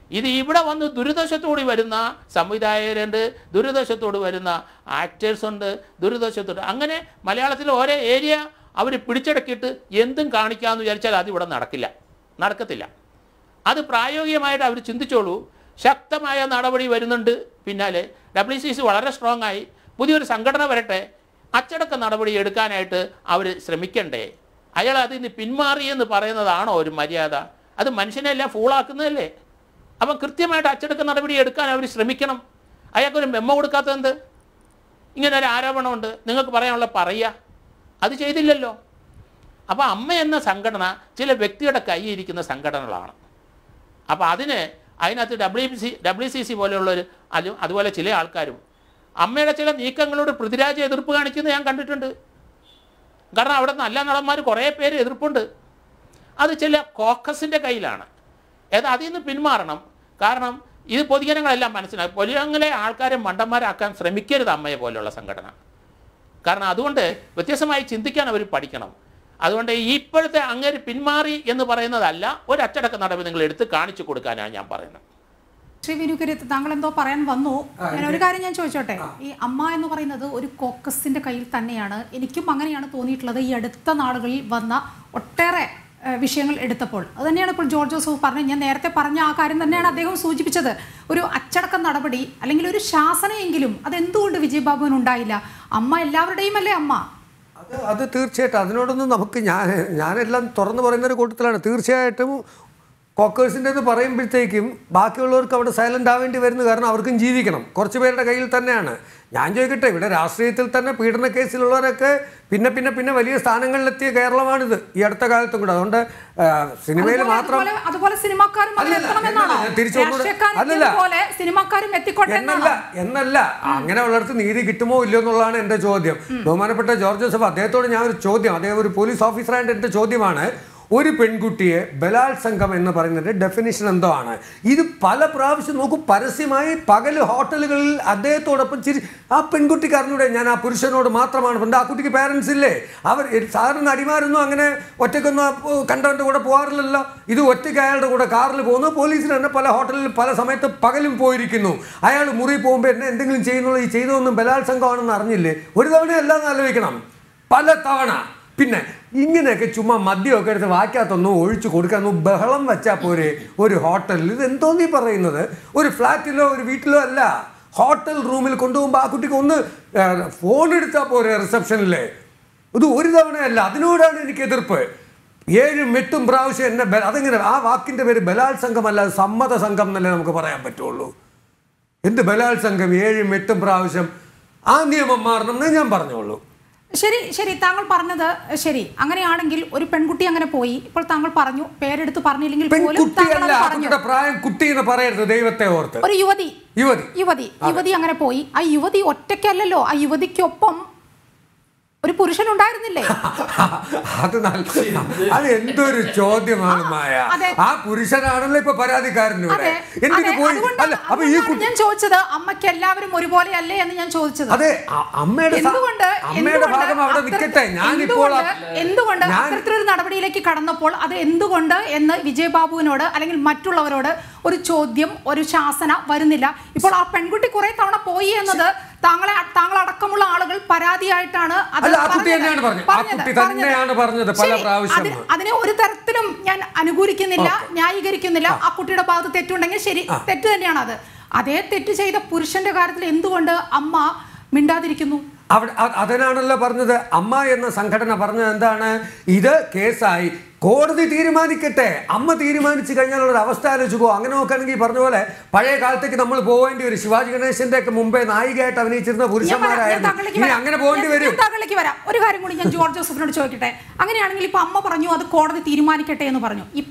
ഇത് ഇവിടെ വന്ന് ദുരിതശത്തോടി വരുന്ന സംവിധായകരുണ്ട്, ദുരിതശത്തോട് വരുന്ന ആക്ടേഴ്സുണ്ട്, ദുരിതശത്തോട് അങ്ങനെ മലയാളത്തിലെ ഓരോ ഏരിയ അവർ പിടിച്ചടക്കിയിട്ട് എന്തും കാണിക്കാമെന്ന് വിചാരിച്ചാൽ അതിവിടെ നടക്കത്തില്ല. അത് പ്രായോഗികമായിട്ട് അവർ ചിന്തിച്ചോളൂ. ശക്തമായ നടപടി വരുന്നുണ്ട് പിന്നാലെ. WCC വളരെ സ്ട്രോങ് ആയി, പുതിയൊരു സംഘടന വരട്ടെ, അച്ചടക്ക നടപടി എടുക്കാനായിട്ട് അവർ ശ്രമിക്കണ്ടേ? അയാൾ അതിൽ നിന്ന് പിന്മാറിയെന്ന് പറയുന്നതാണോ ഒരു മര്യാദ? അത് മനുഷ്യനെല്ലാം ഫൂളാക്കുന്നതല്ലേ? അപ്പം കൃത്യമായിട്ട് അച്ചടക്ക നടപടി എടുക്കാൻ അവർ ശ്രമിക്കണം. അയാൾക്കൊരു മെമ്മോ കൊടുക്കാത്തതെന്ത്? ഇങ്ങനെ ഒരു ആരോപണമുണ്ട്, നിങ്ങൾക്ക് പറയാനുള്ള പറയുക, അത് ചെയ്തില്ലല്ലോ. അപ്പോൾ അമ്മ എന്ന സംഘടന ചില വ്യക്തിയുടെ കയ്യിരിക്കുന്ന സംഘടനകളാണ്. അപ്പോൾ അതിനകത്ത് WCC പോലെയുള്ളൊരു അതുപോലെ ചില ആൾക്കാരും അമ്മയുടെ ചില നീക്കങ്ങളോട് പ്രതിരാജ എതിർപ്പ് കാണിക്കുന്നത് ഞാൻ കണ്ടിട്ടുണ്ട്. കാരണം അവിടെ നല്ല നടന്മാർ കുറേ പേര് എതിർപ്പുണ്ട്. അത് ചില കോക്കസിൻ്റെ കയ്യിലാണ്. അതിൽ നിന്ന് പിന്മാറണം. കാരണം ഇത് പൊതുജനങ്ങളെല്ലാം മനസ്സിലാക്കും. പൊതുജനങ്ങളെ ആൾക്കാരെ മണ്ടന്മാരാക്കാൻ ശ്രമിക്കരുത് അമ്മയെ പോലെയുള്ള സംഘടന. കാരണം അതുകൊണ്ട് വ്യത്യസ്തമായി ചിന്തിക്കാൻ അവർ പഠിക്കണം. അതുകൊണ്ട് ഇപ്പോഴത്തെ അങ്ങേര് പിന്മാറി എന്ന് പറയുന്നതല്ല, ഒരു അച്ചടക്ക നടപടി നിങ്ങൾ എടുത്ത് കാണിച്ചു കൊടുക്കാനാണ് ഞാൻ പറയുന്നത്. ശ്രീ വിനുകരിയത്ത്, താങ്കൾ എന്തോ പറയാൻ വന്നു. ഞാൻ ഒരു കാര്യം ഞാൻ ചോദിച്ചോട്ടെ. ഈ അമ്മ എന്ന് പറയുന്നത് ഒരു കോക്കസിന്റെ കയ്യിൽ തന്നെയാണ്. എനിക്കും അങ്ങനെയാണ് തോന്നിയിട്ടുള്ളത്. ഈ അടുത്ത നാളുകളിൽ വന്ന ഒട്ടേറെ വിഷയങ്ങൾ എടുത്തപ്പോൾ അത് തന്നെയാണ് ഇപ്പോൾ ജോർജ് ജോസഫ് പറഞ്ഞത്. ഞാൻ നേരത്തെ പറഞ്ഞ ആ കാര്യം തന്നെയാണ് അദ്ദേഹം സൂചിപ്പിച്ചത്. ഒരു അച്ചടക്ക നടപടി അല്ലെങ്കിൽ ഒരു ശാസനയെങ്കിലും അതെന്തുകൊണ്ട് വിജയബാബുവിന് ഉണ്ടായില്ല? അമ്മ എല്ലാവരുടെയും അല്ലേ അമ്മ? അത് തീർച്ചയായിട്ടും അതിനോടൊന്നും നമുക്ക് ഞാനെല്ലാം തുറന്നു പറയുന്നൊരു കൂട്ടത്തിലാണ്. തീർച്ചയായിട്ടും കോക്കേഴ്സിൻ്റെ എന്ന് പറയുമ്പോഴത്തേക്കും ബാക്കിയുള്ളവർക്ക് അവിടെ സൈലൻ്റ് ആവേണ്ടി വരുന്നു. കാരണം അവർക്കും ജീവിക്കണം. കുറച്ച് പേരുടെ കയ്യിൽ തന്നെയാണ്. ഞാൻ ചോദിക്കട്ടെ, ഇവിടെ രാഷ്ട്രീയത്തിൽ തന്നെ പീഡന കേസിലുള്ളവരൊക്കെ പിന്നെ വലിയ സ്ഥാനങ്ങളിലെത്തിയ കേരളമാണിത് ഈ അടുത്ത കാലത്തും കൂടെ. അതുകൊണ്ട് സിനിമയിൽ മാത്രം എന്നല്ല അങ്ങനെയുള്ളവർക്ക് നീതി കിട്ടുമോ ഇല്ലയോ എന്നുള്ളതാണ് എൻ്റെ ചോദ്യം. ബഹുമാനപ്പെട്ട ജോർജ് ജോസഫ്, അദ്ദേഹത്തോട് ഞാൻ ഒരു ചോദ്യം, അദ്ദേഹം ഒരു പോലീസ് ഓഫീസറായിട്ട് എൻ്റെ ചോദ്യമാണ്, ഒരു പെൺകുട്ടിയെ ബലാത്സംഗം എന്ന് പറയുന്നതിൻ്റെ ഡെഫിനിഷൻ എന്തോ ആണ്. ഇത് പല പ്രാവശ്യം നോക്കും, പരസ്യമായി പകൽ ഹോട്ടലുകളിൽ അദ്ദേഹത്തോടൊപ്പം ആ പെൺകുട്ടിക്ക് അറിഞ്ഞൂടെ ഞാൻ ആ പുരുഷനോട് മാത്രമാണ്. പണ്ട് ആ കുട്ടിക്ക് പാരൻസ് ഇല്ലേ? അവർ സാധാരണ നടിമാരൊന്നും അങ്ങനെ ഒറ്റയ്ക്കൊന്നും കണ്ടവൻ്റെ കൂടെ പോകാറില്ലല്ലോ. ഇത് ഒറ്റയ്ക്ക് അയാളുടെ കൂടെ കാറിൽ പോകുന്നു. പോലീസിന് തന്നെ പല ഹോട്ടലിൽ പല സമയത്ത് പകലും പോയിരിക്കുന്നു. അയാൾ മുറി പോകുമ്പോൾ എന്നെ എന്തെങ്കിലും ചെയ്യുന്നുള്ളൂ, ഈ ചെയ്തതൊന്നും ബലാത്സംഗമാണെന്ന് അറിഞ്ഞില്ലേ? ഒരു തവണയല്ല എന്ന് ആലോചിക്കണം, പല തവണ. പിന്നെ ഇങ്ങനെയൊക്കെ ചുമ്മാ മദ്യമൊക്കെ എടുത്ത് വാക്കാത്തൊന്നും ഒഴിച്ചു കൊടുക്കാനോ ബഹളം വെച്ചാൽ പോരെ ഒരു ഹോട്ടലിൽ? ഇത് എന്തോ നീ പറയുന്നത്? ഒരു ഫ്ലാറ്റിലോ ഒരു വീട്ടിലോ അല്ല, ഹോട്ടൽ റൂമിൽ കൊണ്ടുപോകുമ്പോൾ ആ കുട്ടിക്ക് ഒന്ന് ഫോൺ എടുത്താൽ പോരെ റിസപ്ഷനിലെ? ഇത് ഒരു തവണയല്ല. അതിനോടാണ് എനിക്ക് എതിർപ്പ്. 7-8 പ്രാവശ്യം എന്നെ അതെങ്ങനെ? ആ വാക്കിൻ്റെ പേര് ബലാത്സംഗമല്ല, സമ്മത സംഘം എന്നല്ലേ നമുക്ക് പറയാൻ പറ്റുള്ളൂ. എന്ത് ബലാത്സംഗം? 7-8 പ്രാവശ്യം. ആ നിയമം മാറണമെന്നേ ഞാൻ പറഞ്ഞോളൂ. ശരി, താങ്കൾ പറഞ്ഞത് ശരി. അങ്ങനെയാണെങ്കിൽ ഒരു പെൺകുട്ടി അങ്ങനെ പോയി, ഇപ്പോൾ താങ്കൾ പറഞ്ഞു, പേരെടുത്ത് പറഞ്ഞില്ലെങ്കിൽ പ്രായം കുട്ടി എന്ന് പറയരുത്, ദൈവത്തെ ഓർത്ത്. ഒരു യുവതി അങ്ങനെ പോയി. ആ യുവതി ഒറ്റയ്ക്കല്ലല്ലോ, ആ യുവതിക്കൊപ്പം ഒരു പുരുഷനുണ്ടായിരുന്നില്ലേ? അത് എന്തൊരു ചോദ്യമാണ് മായ. ആ പുരുഷനാണല്ലോ ഇപ്പൊ പരാതിക്കാരനൂടെ. ഞാൻ ചോദിച്ചത് അമ്മയ്ക്ക് എല്ലാവരും ഒരുപോലെ അല്ലേ എന്ന് ഞാൻ ചോദിച്ചത്. അതെ, അമ്മയുടെ ഭാഗം അവിടെ നിൽക്കട്ടെ. എന്തുകൊണ്ട് അത്തരത്തിലൊരു നടപടിയിലേക്ക് കടന്നപ്പോൾ അത് എന്തുകൊണ്ട് എന്ന് വിജയബാബുവിനോട് അല്ലെങ്കിൽ മറ്റുള്ളവരോട് ഒരു ചോദ്യം, ഒരു ശാസന വരുന്നില്ല? ഇപ്പോൾ ആ പെൺകുട്ടി കുറെ തവണ പോയി എന്നത് താങ്കളടക്കമുള്ള ആളുകൾ പരാതിയായിട്ടാണ് അതിനെ ഒരു തരത്തിലും ഞാൻ അനുകൂലിക്കുന്നില്ല, ന്യായീകരിക്കുന്നില്ല. ആ കുട്ടിയുടെ ഭാഗത്ത് തെറ്റുണ്ടെങ്കിൽ ശരി, തെറ്റ് തന്നെയാണ് അത്. അതേ തെറ്റ് ചെയ്ത പുരുഷന്റെ കാര്യത്തിൽ എന്തുകൊണ്ട് അമ്മ മിണ്ടാതിരിക്കുന്നു? അതിനാണല്ലോ പറഞ്ഞത്. അമ്മ എന്ന സംഘടന പറഞ്ഞത് എന്താണ്? ഇത് കേസായി, കോടതി തീരുമാനിക്കട്ടെ. അമ്മ തീരുമാനിച്ചു കഴിഞ്ഞാലുള്ള അവസ്ഥ ആലോചിക്കോ? അങ്ങനെ നോക്കുകയാണെങ്കിൽ പറഞ്ഞ പോലെ പഴയ കാലത്തേക്ക് നമ്മൾ പോകേണ്ടി വരും. ശിവാജി ഗണേശന്റെ ഒക്കെ മുമ്പേ നായികയായിട്ട് അഭിനയിച്ചിരുന്ന പുരുഷന്മാരായിരുന്നു. അങ്ങനെ പോകേണ്ടി വരും. ഒരു കാര്യം കൂടി ഞാൻ ജോർജ് ജോസഫിനോട് ചോദിക്കട്ടെ. അങ്ങനെയാണെങ്കിൽ ഇപ്പൊ അമ്മ പറഞ്ഞു അത് കോടതി തീരുമാനിക്കട്ടെ എന്ന് പറഞ്ഞു. ഈ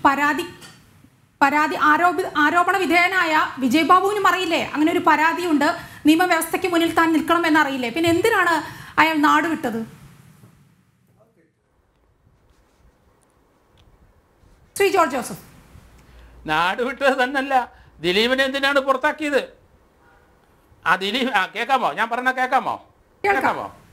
ആരോപണ വിധേയനായ വിജയബാബുവിനും അറിയില്ലേ അങ്ങനെ ഒരു പരാതിയുണ്ട്, നിയമവ്യവസ്ഥയ്ക്ക് മുന്നിൽ താൻ നിൽക്കണം എന്നറിയില്ലേ? പിന്നെ എന്തിനാണ് അയാൾ നാട് വിട്ടത്? ശ്രീ ജോർജ് ജോസഫ്, നാട് വിട്ടത് തന്നല്ല, ദിലീപിനെ എന്തിനാണ് പുറത്താക്കിയത്? ആ ദിലീപ് കേൾക്കാമോ? ഞാൻ പറഞ്ഞ കേൾക്കാമോ?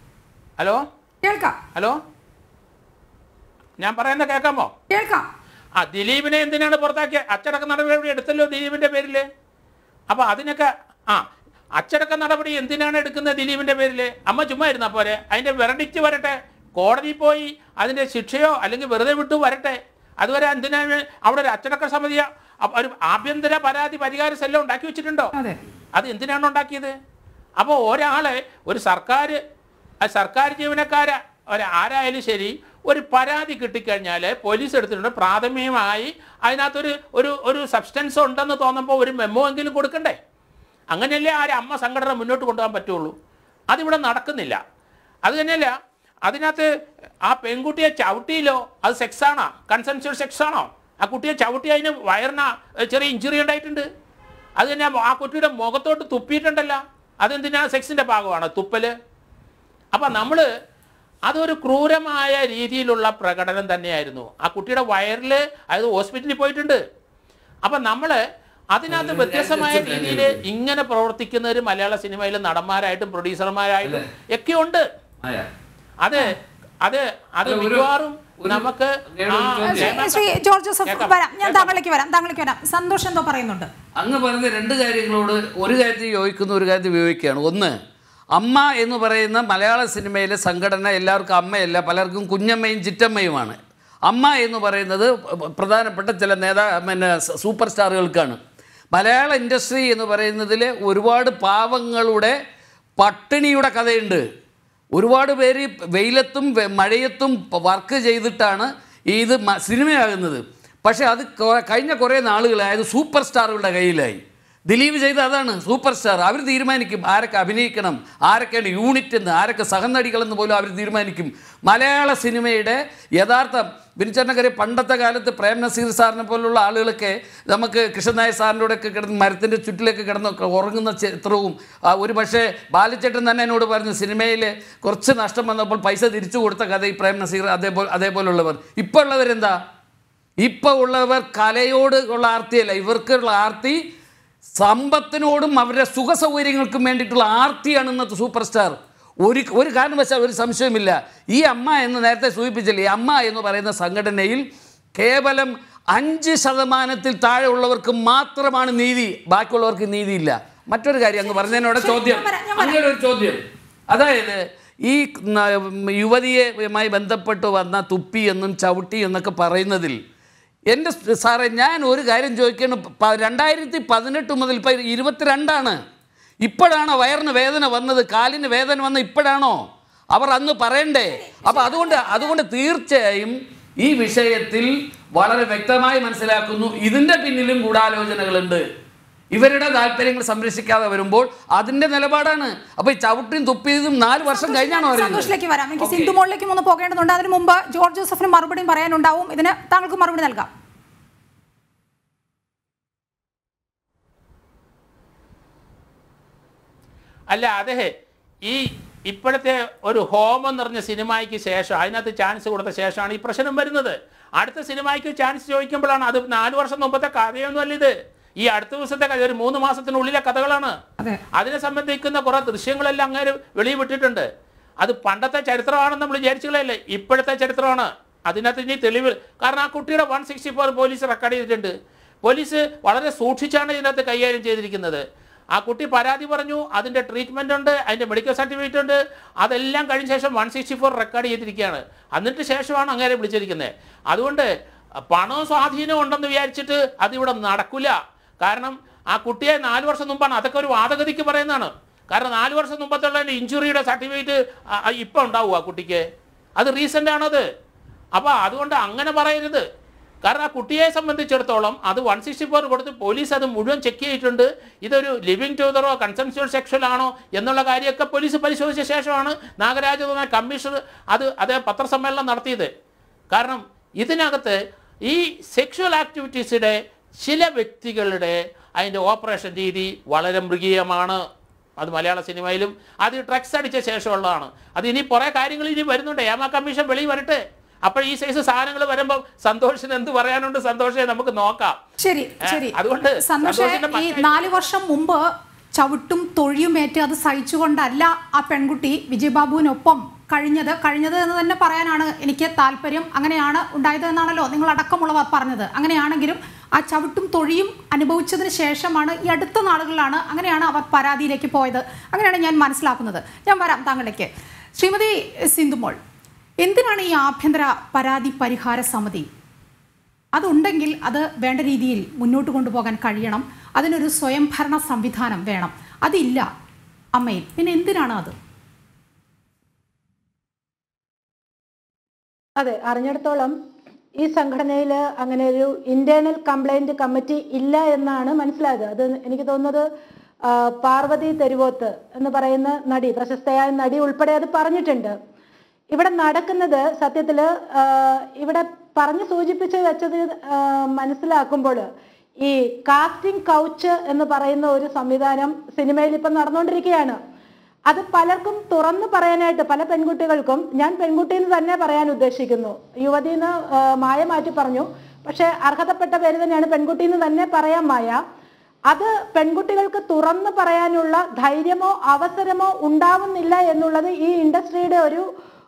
ഹലോ, കേൾക്കാം. ഹലോ, ഞാൻ പറയുന്ന കേൾക്കാമോ? കേൾക്കാം. ദിലീപിനെ എന്തിനാണ് പുറത്താക്കിയ? അച്ചടക്ക നടപടി എടുത്തല്ലോ ദിലീപിൻ്റെ പേരിൽ. അപ്പോൾ അതിനൊക്കെ അച്ചടക്ക നടപടി എന്തിനാണ് എടുക്കുന്നത് ദിലീപിൻ്റെ പേരിൽ? അമ്മ ചുമ്മാ ഇരുന്നാൽ പോരെ? അതിൻ്റെ വെർഡിക്റ്റ് വരട്ടെ, കോടതി പോയി അതിൻ്റെ ശിക്ഷയോ അല്ലെങ്കിൽ വെറുതെ വിട്ടു വരട്ടെ. അതുവരെ എന്തിനാണ് അവിടെ ഒരു അച്ചടക്ക സമിതി, ഒരു ആഭ്യന്തര പരാതി പരിഹാര സെല്ല് ഉണ്ടാക്കി വെച്ചിട്ടുണ്ടോ? അത് എന്തിനാണ് ഉണ്ടാക്കിയത്? അപ്പോൾ ഒരാളെ ഒരു സർക്കാർ ജീവനക്കാരെ ആരായാലും ശരി ഒരു പരാതി കിട്ടിക്കഴിഞ്ഞാൽ പോലീസ് എടുത്തിട്ടുണ്ട്, പ്രാഥമികമായി അതിനകത്തൊരു ഒരു സബ്സ്റ്റൻസ് ഉണ്ടെന്ന് തോന്നുമ്പോൾ ഒരു മെമ്മോ എങ്കിലും കൊടുക്കണ്ടേ? അങ്ങനെയല്ലേ അമ്മ സംഘടന മുന്നോട്ട് കൊണ്ടുപോകാൻ പറ്റുള്ളൂ. അതിവിടെ നടക്കുന്നില്ല. അത് തന്നെയല്ല, അതിനകത്ത് ആ പെൺകുട്ടിയെ ചവിട്ടിയില്ലോ, അത് സെക്സാണോ? കൺസെൻഷ്വൽ സെക്സാണോ? ആ കുട്ടിയെ ചവിട്ടി അതിന് വയറിന് ചെറിയ ഇഞ്ചുറി ഉണ്ടായിട്ടുണ്ട്. അത് തന്നെ ആ കുട്ടിയുടെ മുഖത്തോട്ട് തുപ്പിയിട്ടുണ്ടല്ലോ, അതെന്തിനാണ്? സെക്സിൻ്റെ ഭാഗമാണ് തുപ്പൽ. അപ്പം നമ്മൾ അതൊരു ക്രൂരമായ രീതിയിലുള്ള പ്രകടനം തന്നെയായിരുന്നു. ആ കുട്ടിയുടെ വയറിൽ അതായത് ഹോസ്പിറ്റലിൽ പോയിട്ടുണ്ട്. അപ്പം നമ്മൾ അതിനകത്ത് വ്യത്യസ്തമായ രീതിയിൽ ഇങ്ങനെ പ്രവർത്തിക്കുന്നവർ മലയാള സിനിമയിൽ നടന്മാരായിട്ടും പ്രൊഡ്യൂസർമാരായിട്ടും ഒക്കെ ഉണ്ട്. അത് അത് അത് മിക്കവാറും നമുക്ക് ജോർജ് ജോസഫ് ഞാൻ താങ്കളിലേക്ക് വരാം. സന്തോഷം എന്തോ പറയുന്നുണ്ട്. അങ്ങ് പറഞ്ഞ രണ്ട് കാര്യങ്ങളോട് ഒരു കാര്യത്തിൽ യോജിക്കുന്നു, ഒരു കാര്യത്തിൽ വിയോജിക്കുകയാണ്. ഒന്ന്, അമ്മ എന്ന് പറയുന്ന മലയാള സിനിമയിലെ സംഘടന എല്ലാവർക്കും അമ്മയല്ല, പലർക്കും കുഞ്ഞമ്മയും ചിറ്റമ്മയുമാണ്. അമ്മ എന്ന് പറയുന്നത് പ്രധാനപ്പെട്ട ചില സൂപ്പർ സ്റ്റാറുകൾക്കാണ്. മലയാള ഇൻഡസ്ട്രി എന്ന് പറയുന്നതിൽ ഒരുപാട് പാവങ്ങളുടെ പട്ടിണിയുടെ കഥയുണ്ട്. ഒരുപാട് പേര് വെയിലത്തും മഴയത്തും വർക്ക് ചെയ്തിട്ടാണ് ഇത് സിനിമയാകുന്നത്. പക്ഷേ അത് കഴിഞ്ഞ കുറേ നാളുകളായത് സൂപ്പർ സ്റ്റാറുകളുടെ കയ്യിലായി. ദിലീപ് ചെയ്ത അതാണ് സൂപ്പർ സ്റ്റാർ. അവർ തീരുമാനിക്കും ആരൊക്കെ അഭിനയിക്കണം, ആരൊക്കെയാണ് യൂണിറ്റ് എന്ന്, ആരൊക്കെ സഹനടികളെന്ന് പോലും അവർ തീരുമാനിക്കും. മലയാള സിനിമയുടെ യഥാർത്ഥ വിനിച്ചേട്ടനക്കരെ പണ്ടത്തെ കാലത്ത് പ്രേം നസീർ സാറിനെ പോലുള്ള ആളുകളൊക്കെ നമുക്ക് കൃഷ്ണനായർ സാറിൻ്റെ കൂടെയൊക്കെ കിടന്ന് മരത്തിൻ്റെ ചുറ്റിലൊക്കെ കിടന്ന് ഉറങ്ങുന്ന ചിത്രവും, ഒരു പക്ഷേ ബാലിച്ചേട്ടൻ തന്നെ എന്നോട് പറഞ്ഞു സിനിമയിൽ കുറച്ച് നഷ്ടം വന്നപ്പോൾ പൈസ തിരിച്ചു കൊടുത്ത കഥ ഈ പ്രേം നസീർ അതേപോലുള്ളവർ. ഇപ്പോൾ ഉള്ളവരെന്താ? ഇപ്പോൾ ഉള്ളവർ കലയോട് ഉള്ള ആർത്തിയല്ല, ഇവർക്കുള്ള ആർത്തി സമ്പത്തിനോടും അവരുടെ സുഖ സൗകര്യങ്ങൾക്കും വേണ്ടിയിട്ടുള്ള ആർത്തിയാണ് ഇന്നത്തെ സൂപ്പർ സ്റ്റാർ. ഒരു കാരണവശാൽ ഒരു സംശയമില്ല. ഈ അമ്മ എന്ന് നേരത്തെ സൂചിപ്പിച്ചില്ലേ, അമ്മ എന്ന് പറയുന്ന സംഘടനയിൽ കേവലം 5% താഴെ ഉള്ളവർക്ക് മാത്രമാണ് നീതി, ബാക്കിയുള്ളവർക്ക് നീതിയില്ല. മറ്റൊരു കാര്യം അങ്ങ് പറഞ്ഞതിനോട് അങ്ങനെ ഒരു ചോദ്യം, അതായത് ഈ യുവതിയുമായി ബന്ധപ്പെട്ട് വന്ന തുപ്പി എന്നും ചവിട്ടി എന്നൊക്കെ പറയുന്നതിൽ എൻ്റെ സാറേ ഞാൻ ഒരു കാര്യം ചോദിക്കണം. 2018 മുതൽ ഇപ്പോൾ 22 ഇപ്പോഴാണോ വയറിന് വേദന വന്നത്, കാലിന് വേദന വന്ന ഇപ്പോഴാണോ? അവർ അന്ന് പറയണ്ടേ? അപ്പോൾ അതുകൊണ്ട് തീർച്ചയായും ഈ വിഷയത്തിൽ വളരെ വ്യക്തമായി മനസ്സിലാക്കുന്നു ഇതിൻ്റെ പിന്നിലും ഗൂഢാലോചനകളുണ്ട്. ഇവരുടെ താല്പര്യങ്ങൾ സംരക്ഷിക്കാതെ വരുമ്പോൾ അതിൻ്റെ നിലപാടാണ്. അപ്പോൾ ഈ ചവിട്ടിയും തുപ്പിയതും 4 വർഷം കഴിഞ്ഞാണോ അറിയുന്നത്? എനിക്ക് സിന്ധുമോളിലേക്കും ഒന്ന് പോകേണ്ടതുണ്ട്. അതിനു മുമ്പ് ജോർജ് ജോസഫിന് മറുപടിയും പറയാനുണ്ടാവും. ഇതിന് താങ്കൾക്ക് മറുപടി നൽകാം. അല്ല, അതെ, ഈ ഇപ്പോഴത്തെ ഒരു ഹോമം നിറഞ്ഞ സിനിമയ്ക്ക് ശേഷം അതിനകത്ത് ചാൻസ് കൊടുത്ത ശേഷമാണ് ഈ പ്രശ്നം വരുന്നത്. അടുത്ത സിനിമയ്ക്ക് ചാൻസ് ചോദിക്കുമ്പോഴാണ്. അത് 4 വർഷം മുമ്പത്തെ കഥയൊന്നുമല്ല ഇത്. ഈ അടുത്ത ദിവസത്തെ കഥ ഒരു 3 മാസത്തിനുള്ളിലെ കഥകളാണ്. അതിനെ സംബന്ധിക്കുന്ന കുറേ ദൃശ്യങ്ങളെല്ലാം അങ്ങനെ വെളിയിൽ വിട്ടിട്ടുണ്ട്. അത് പണ്ടത്തെ ചരിത്രമാണെന്ന് നമ്മൾ വിചാരിച്ചുകളല്ലേ, ഇപ്പോഴത്തെ ചരിത്രമാണ്. അതിനകത്ത് ഇനി തെളിവ്, കാരണം ആ കുട്ടിയുടെ 164 പോലീസ് റെക്കോർഡ് ചെയ്തിട്ടുണ്ട്. പോലീസ് വളരെ സൂക്ഷിച്ചാണ് ഇതിനകത്ത് കൈകാര്യം ചെയ്തിരിക്കുന്നത്. ആ കുട്ടി പരാതി പറഞ്ഞു, അതിൻ്റെ ട്രീറ്റ്മെൻ്റ് ഉണ്ട്, അതിൻ്റെ മെഡിക്കൽ സർട്ടിഫിക്കറ്റ് ഉണ്ട്, അതെല്ലാം കഴിഞ്ഞ ശേഷം 164 റെക്കോർഡ് ചെയ്തിരിക്കുകയാണ്. എന്നിട്ട് ശേഷമാണ് അങ്ങനെ വിളിച്ചിരിക്കുന്നത്. അതുകൊണ്ട് പണവും സ്വാധീനവും ഉണ്ടെന്ന് വിചാരിച്ചിട്ട് അതിവിടെ നടക്കില്ല. കാരണം ആ കുട്ടിയെ 4 വർഷം മുമ്പാണ്, അതൊക്കെ ഒരു വാദഗതിക്ക് പറയുന്നതാണ്. കാരണം 4 വർഷം മുമ്പത്തുള്ള ഇഞ്ചുറിയുടെ സർട്ടിഫിക്കറ്റ് ഇപ്പം ഉണ്ടാവും ആ കുട്ടിക്ക്, അത് റീസെൻ്റ് ആണത്. അപ്പോൾ അതുകൊണ്ട് അങ്ങനെ പറയരുത്. കാരണം ആ കുട്ടിയെ സംബന്ധിച്ചിടത്തോളം അത് 164 കൊടുത്ത് പോലീസ് അത് മുഴുവൻ ചെക്ക് ചെയ്തിട്ടുണ്ട്. ഇതൊരു ലിവിങ് ടൂതറോ കൺസെൻഷ്വൽ സെക്ഷൽ ആണോ എന്നുള്ള കാര്യമൊക്കെ പോലീസ് പരിശോധിച്ച ശേഷമാണ് നാഗരാജ കമ്മീഷണർ അത് പത്രസമ്മേളനം നടത്തിയത്. കാരണം ഇതിനകത്ത് ഈ സെക്ഷൽ ആക്ടിവിറ്റീസിടെ ചില വ്യക്തികളുടെ അതിൻ്റെ ഓപ്പറേഷൻ രീതി വളരെ മൃഗീയമാണ്. അത് മലയാള സിനിമയിലും അത് ഡ്രഗ്സ് അടിച്ച ശേഷമുള്ളതാണ്. അത് ഇനി കുറേ കാര്യങ്ങൾ ഇനി വരുന്നുണ്ട്. ഏമാ കമ്മീഷൻ വെളിയിൽ വരട്ടെ. അപ്പോൾ ഈ സൈസ് സാധനങ്ങൾ വരുമ്പോൾ സന്തോഷിന് എന്ത് പറയാനുണ്ട്? സന്തോഷേ നമുക്ക് നോക്കാം. ശരി ശരി. അതുകൊണ്ട് സന്തോഷ്, ഈ 4 വർഷം മുമ്പ് ചവിട്ടും തൊഴിയുമേറ്റ് അത് സഹിച്ചുകൊണ്ടല്ല ആ പെൺകുട്ടി വിജയബാബുവിനൊപ്പം കഴിഞ്ഞത് എന്ന് തന്നെ പറയാനാണ് എനിക്ക് താല്പര്യം. അങ്ങനെയാണ് ഉണ്ടായത് എന്നാണല്ലോ നിങ്ങൾ അടക്കമുള്ളവർ പറഞ്ഞത്. അങ്ങനെയാണെങ്കിലും ആ ചവിട്ടും തൊഴിയും അനുഭവിച്ചതിന് ശേഷമാണ് ഈ അടുത്ത നാളുകളിലാണ് അങ്ങനെയാണ് അവർ പരാതിയിലേക്ക് പോയത്. അങ്ങനെയാണ് ഞാൻ മനസ്സിലാക്കുന്നത്. ഞാൻ വരാം താങ്കളിലേക്ക്. ശ്രീമതി സിന്ധുമോൾ, എന്തിനാണ് ഈ ആഭ്യന്തര പരാതി പരിഹാര സമിതി? അതുണ്ടെങ്കിൽ അത് വേണ്ട രീതിയിൽ മുന്നോട്ട് കൊണ്ടുപോകാൻ കഴിയണം. അതിനൊരു സ്വയംഭരണ സംവിധാനം വേണം. അതില്ല അമ്മയിൽ. പിന്നെ എന്തിനാണ് അത്? അതെ, അറിഞ്ഞിടത്തോളം ഈ സംഘടനയിൽ അങ്ങനെ ഒരു ഇന്റേണൽ കംപ്ലൈന്റ് കമ്മിറ്റി ഇല്ല എന്നാണ് മനസ്സിലായത്. അത് എനിക്ക് തോന്നുന്നത് പാർവതി തെരുവോത്ത് എന്ന് പറയുന്ന നടി, പ്രശസ്തയായ നടി ഉൾപ്പെടെ അത് പറഞ്ഞിട്ടുണ്ട്. ഇവിടെ നടക്കുന്നത് സത്യത്തിൽ ഇവിടെ പറഞ്ഞു സൂചിപ്പിച്ച് വെച്ചത് മനസ്സിലാക്കുമ്പോൾ ഈ കാസ്റ്റിംഗ് കൗച്ച് എന്ന് പറയുന്ന ഒരു സംവിധാനം സിനിമയിൽ ഇപ്പം നടന്നുകൊണ്ടിരിക്കുകയാണ്. അത് പലർക്കും തുറന്നു പറയാനായിട്ട്, പല പെൺകുട്ടികൾക്കും, ഞാൻ പെൺകുട്ടിന്ന് തന്നെ പറയാൻ ഉദ്ദേശിക്കുന്നു, യുവതിന്ന് മായ മാറ്റി പറഞ്ഞു, പക്ഷെ അർഹതപ്പെട്ട പേര് തന്നെയാണ്, പെൺകുട്ടിന്ന് തന്നെ പറയാൻ മായ. അത് പെൺകുട്ടികൾക്ക് തുറന്നു പറയാനുള്ള ധൈര്യമോ അവസരമോ ഉണ്ടാവുന്നില്ല എന്നുള്ളത് ഈ ഇൻഡസ്ട്രിയുടെ ഒരു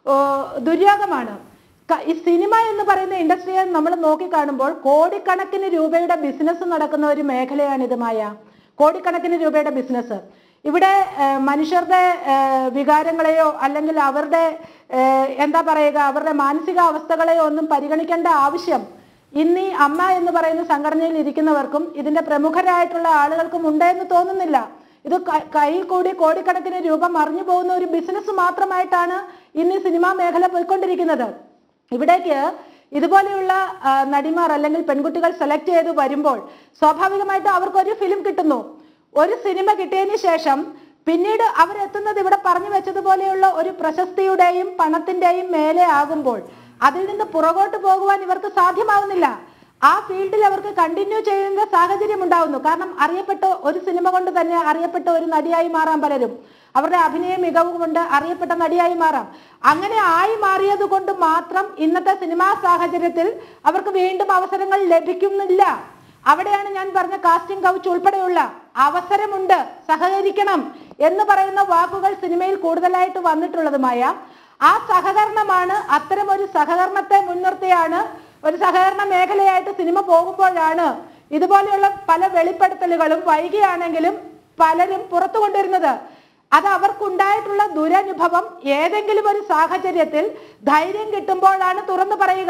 ദുര്യോഗമാണ്. ഈ സിനിമ എന്ന് പറയുന്ന ഇൻഡസ്ട്രിയെ നമ്മൾ നോക്കിക്കാണുമ്പോൾ കോടിക്കണക്കിന് രൂപയുടെ ബിസിനസ് നടക്കുന്ന ഒരു മേഖലയാണിത് മായ. കോടിക്കണക്കിന് രൂപയുടെ ബിസിനസ്. ഇവിടെ മനുഷ്യരുടെ വികാരങ്ങളെയോ അല്ലെങ്കിൽ അവരുടെ എന്താ പറയുക, അവരുടെ മാനസികാവസ്ഥകളെയോ ഒന്നും പരിഗണിക്കേണ്ട ആവശ്യം ഇന്ന് ഈ അമ്മ എന്ന് പറയുന്ന സംഘടനയിൽ ഇരിക്കുന്നവർക്കും ഇതിന്റെ പ്രമുഖരായിട്ടുള്ള ആളുകൾക്കും ഉണ്ടെന്ന് തോന്നുന്നില്ല. ഇത് കയ്യിൽ കൂടി കോടിക്കണക്കിന് രൂപ മറിഞ്ഞു പോകുന്ന ഒരു ബിസിനസ് മാത്രമായിട്ടാണ് ഇന്ന് ഈ സിനിമാ മേഖല പോയിക്കൊണ്ടിരിക്കുന്നത്. ഇവിടേക്ക് ഇതുപോലെയുള്ള നടിമാർ അല്ലെങ്കിൽ പെൺകുട്ടികൾ സെലക്ട് ചെയ്ത് വരുമ്പോൾ സ്വാഭാവികമായിട്ട് അവർക്കൊരു ഫിലിം കിട്ടുന്നു. ഒരു സിനിമ കിട്ടിയതിന് ശേഷം പിന്നീട് അവരെത്തുന്നത് ഇവിടെ പറഞ്ഞു വെച്ചതുപോലെയുള്ള ഒരു പ്രശസ്തിയുടെയും പണത്തിന്റെയും മേലെ ആകുമ്പോൾ അതിൽ നിന്ന് പുറകോട്ട് പോകുവാൻ ഇവർക്ക് സാധ്യമാവുന്നില്ല. ആ ഫീൽഡിൽ അവർക്ക് കണ്ടിന്യൂ ചെയ്യുന്ന സാഹചര്യം ഉണ്ടാവുന്നു. കാരണം അറിയപ്പെട്ട ഒരു സിനിമ കൊണ്ട് തന്നെ അറിയപ്പെട്ട ഒരു നടിയായി മാറാം പലരും. അവരുടെ അഭിനയ മികവ് കൊണ്ട് അറിയപ്പെട്ട നടിയായി മാറാം. അങ്ങനെ ആയി മാറിയത് കൊണ്ട് മാത്രം ഇന്നത്തെ സിനിമാ സാഹചര്യത്തിൽ അവർക്ക് വീണ്ടും അവസരങ്ങൾ ലഭിക്കുന്നില്ല. അവിടെയാണ് ഞാൻ പറഞ്ഞ കാസ്റ്റിംഗ് കൗച്ച് ഉൾപ്പെടെയുള്ള അവസരമുണ്ട്, സഹകരിക്കണം എന്ന് പറയുന്ന വാക്കുകൾ സിനിമയിൽ കൂടുതലായിട്ട് വന്നിട്ടുള്ളതുമായ ആ സഹകരണമാണ്, അത്തരം ഒരു സഹകരണത്തെ മുൻനിർത്തിയാണ്, ഒരു സഹകരണ മേഖലയായിട്ട് സിനിമ പോകുമ്പോഴാണ് ഇതുപോലെയുള്ള പല വെളിപ്പെടുത്തലുകളും വൈകിയാണെങ്കിലും പലരും പുറത്തു കൊണ്ടുവരുന്നത്. അത് അവർക്കുണ്ടായിട്ടുള്ള ദുരനുഭവം ഏതെങ്കിലും ഒരു സാഹചര്യത്തിൽ ധൈര്യം കിട്ടുമ്പോഴാണ് തുറന്നു പറയുക.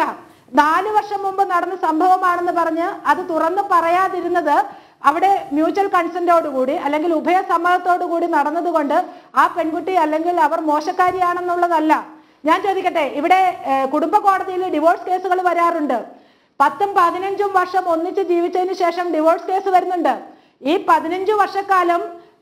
4 വർഷം മുമ്പ് നടന്ന സംഭവമാണെന്ന് പറഞ്ഞ് അത് തുറന്നു പറയാതിരുന്നത് അവിടെ മ്യൂച്വൽ കൺസെന്റോടുകൂടി അല്ലെങ്കിൽ ഉഭയസമ്മതത്തോടു കൂടി നടന്നതുകൊണ്ട് ആ പെൺകുട്ടി അല്ലെങ്കിൽ അവർ മോശക്കാരിയാണെന്നുള്ളതല്ല. ഞാൻ ചോദിക്കട്ടെ, ഇവിടെ കുടുംബ കോടതിയിൽ ഡിവോഴ്സ് കേസുകൾ വരാറുണ്ട്. 10ഉം 15ഉം വർഷം ഒന്നിച്ച് ജീവിച്ചതിന് ശേഷം ഡിവോഴ്സ് കേസ് വരുന്നുണ്ട്. ഈ 15 വർഷക്കാലം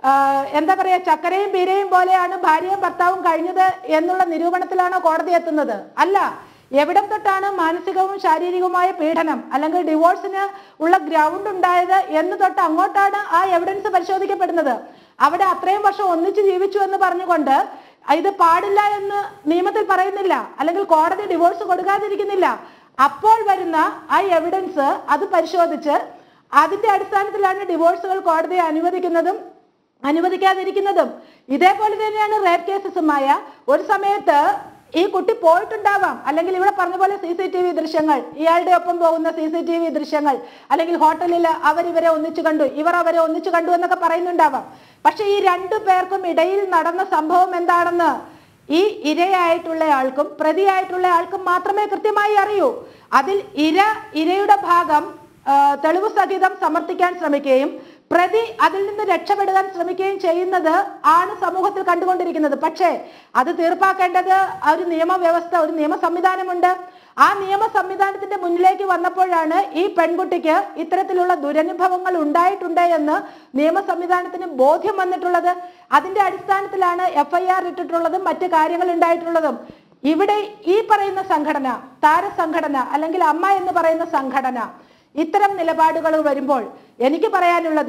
എന്താ പറയാ, ചക്കരയും പീരയും പോലെയാണ് ഭാര്യയും ഭർത്താവും കഴിഞ്ഞത് എന്നുള്ള നിരൂപണത്തിലാണോ കോടതി എത്തുന്നത്? അല്ല. എവിടം തൊട്ടാണ് മാനസികവും ശാരീരികവുമായ പീഡനം അല്ലെങ്കിൽ ഡിവോഴ്സിന് ഉള്ള ഗ്രൗണ്ട് ഉണ്ടായത് എന്ന് തൊട്ട് അങ്ങോട്ടാണ് ആ എവിഡൻസ് പരിശോധിക്കപ്പെടുന്നത്. അവിടെ അത്രയും വർഷം ഒന്നിച്ച് ജീവിച്ചു എന്ന് പറഞ്ഞുകൊണ്ട് ഇത് പാടില്ല എന്ന് നിയമത്തിൽ പറയുന്നില്ല, അല്ലെങ്കിൽ കോടതി ഡിവോഴ്സ് കൊടുക്കാതിരിക്കുന്നില്ല. അപ്പോൾ വരുന്ന ആ എവിഡൻസ് അത് പരിശോധിച്ച് അതിന്റെ അടിസ്ഥാനത്തിലാണ് ഡിവോഴ്സുകൾ കോടതി അനുവദിക്കുന്നതും അനുവദിക്കാതിരിക്കുന്നതും. ഇതേപോലെ തന്നെയാണ് റേപ്പ് കേസസുമായ. ഒരു സമയത്ത് ഈ കുട്ടി പോയിട്ടുണ്ടാവാം, അല്ലെങ്കിൽ ഇവിടെ പറഞ്ഞ പോലെ CCTV ദൃശ്യങ്ങൾ, ഇയാളുടെ ഒപ്പം പോകുന്ന CCTV ദൃശ്യങ്ങൾ, അല്ലെങ്കിൽ ഹോട്ടലിൽ അവരിവരെ ഒന്നിച്ചു കണ്ടു, ഇവർ അവരെ ഒന്നിച്ചു കണ്ടു എന്നൊക്കെ പറയുന്നുണ്ടാവാം. പക്ഷെ ഈ 2 പേർക്കും ഇടയിൽ നടന്ന സംഭവം എന്താണെന്ന് ഈ ഇരയായിട്ടുള്ള ആൾക്കും പ്രതിയായിട്ടുള്ള ആൾക്കും മാത്രമേ കൃത്യമായി അറിയൂ. അതിൽ ഇരയുടെ ഭാഗം തെളിവ് സഹിതം സമർത്ഥിക്കാൻ ശ്രമിക്കുകയും പ്രതി അതിൽ നിന്ന് രക്ഷപ്പെടാൻ ശ്രമിക്കുകയും ചെയ്യുന്നത് ആണ് സമൂഹത്തിൽ കണ്ടുകൊണ്ടിരിക്കുന്നത്. പക്ഷേ അത് തീർപ്പാക്കേണ്ടത് ഒരു നിയമവ്യവസ്ഥ, ഒരു നിയമ സംവിധാനമുണ്ട്. ആ നിയമ സംവിധാനത്തിന്റെ മുന്നിലേക്ക് വന്നപ്പോഴാണ് ഈ പെൺകുട്ടിക്ക് ഇത്തരത്തിലുള്ള ദുരനുഭവങ്ങൾ ഉണ്ടായിട്ടുണ്ട് എന്ന് നിയമ സംവിധാനത്തിന് ബോധ്യം വന്നിട്ടുള്ളത്. അതിന്റെ അടിസ്ഥാനത്തിലാണ് FIR ഇട്ടിട്ടുള്ളതും മറ്റു കാര്യങ്ങൾ ഉണ്ടായിട്ടുള്ളതും. ഇവിടെ ഈ പറയുന്ന സംഘടന, താരസംഘടന അല്ലെങ്കിൽ അമ്മ എന്ന് പറയുന്ന സംഘടന ഇത്തരം നിലപാടുകൾ വരുമ്പോൾ എനിക്ക് പറയാനുള്ളത്,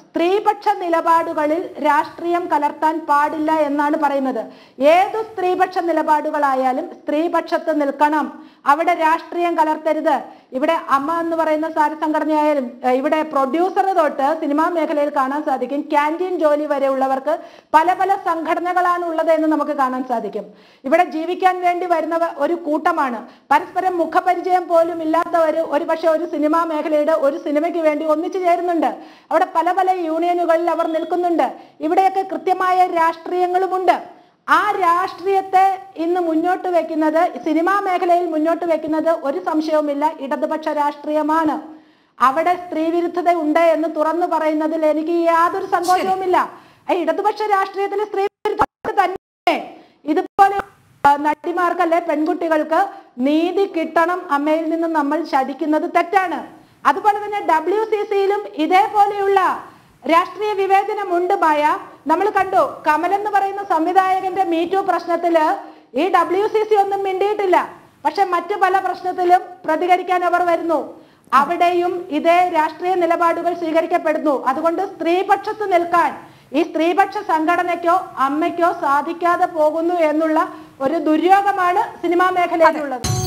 സ്ത്രീപക്ഷ നിലപാടുകളിൽ രാഷ്ട്രീയം കലർത്താൻ പാടില്ല എന്നാണ് പറയുന്നത്. ഏതു സ്ത്രീപക്ഷ നിലപാടുകളായാലും സ്ത്രീപക്ഷത്ത് നിൽക്കണം, അവിടെ രാഷ്ട്രീയം കലർത്തരുത്. ഇവിടെ അമ്മ എന്ന് പറയുന്ന സംഘടനയായാലും ഇവിടെ പ്രൊഡ്യൂസർ തൊട്ട് സിനിമാ മേഖലയിൽ കാണാൻ സാധിക്കും, ക്യാൻറ്റീൻ ജോലി വരെ ഉള്ളവർക്ക് പല പല സംഘടനകളാണ് ഉള്ളത് എന്ന് നമുക്ക് കാണാൻ സാധിക്കും. ഇവിടെ ജീവിക്കാൻ വേണ്ടി വരുന്ന ഒരു കൂട്ടമാണ്, പരസ്പരം മുഖപരിചയം പോലും ഇല്ലാത്തവർ ഒരു പക്ഷെ ഒരു സിനിമാ മേഖലയുടെ ഒരു സിനിമയ്ക്ക് വേണ്ടി ഒന്നിച്ചു ചേരുന്നുണ്ട്. അവിടെ പല പല യൂണിയനുകളിൽ അവർ നിൽക്കുന്നുണ്ട്. ഇവിടെയൊക്കെ കൃത്യമായ രാഷ്ട്രീയങ്ങളുമുണ്ട്. ആ രാഷ്ട്രീയത്തെ ഇന്ന് മുന്നോട്ട് വെക്കുന്നത്, സിനിമാ മേഖലയിൽ മുന്നോട്ട് വെക്കുന്നത് ഒരു സംശയവുമില്ല ഇടതുപക്ഷ രാഷ്ട്രീയമാണ്. അവിടെ സ്ത്രീവിരുദ്ധത ഉണ്ട് എന്ന് തുറന്നു പറയുന്നതിൽ എനിക്ക് യാതൊരു സങ്കോചവുമില്ല. ഇടതുപക്ഷ രാഷ്ട്രീയത്തിലെ സ്ത്രീവിരുദ്ധത തന്നെ ഇതുപോലെ നടിമാർക്ക് അല്ലെ പെൺകുട്ടികൾക്ക് നീതി കിട്ടണം, അമ്മയിൽ നിന്ന് നമ്മൾ ശഠിക്കുന്നത് തെറ്റാണ്. അതുപോലെ തന്നെ WCCയിലും ഇതേപോലെയുള്ള രാഷ്ട്രീയ വിവേചനമുണ്ട്. മായ നമ്മൾ കണ്ടു, കമൽ എന്ന് പറയുന്ന സംവിധായകന്റെ മീറ്റു പ്രശ്നത്തില് ഈ WCC ഒന്നും മിണ്ടിയിട്ടില്ല. പക്ഷെ മറ്റു പല പ്രശ്നത്തിലും പ്രതികരിക്കാൻ അവർ വരുന്നു. അവിടെയും ഇതേ രാഷ്ട്രീയ നിലപാടുകൾ സ്വീകരിക്കപ്പെടുന്നു. അതുകൊണ്ട് സ്ത്രീപക്ഷത്ത് നിൽക്കാൻ ഈ സ്ത്രീപക്ഷ സംഘടനയ്ക്കോ അമ്മയ്ക്കോ സാധിക്കാതെ പോകുന്നു എന്നുള്ള ഒരു ദുര്യോഗമാണ് സിനിമാ മേഖലയിലുള്ളത്.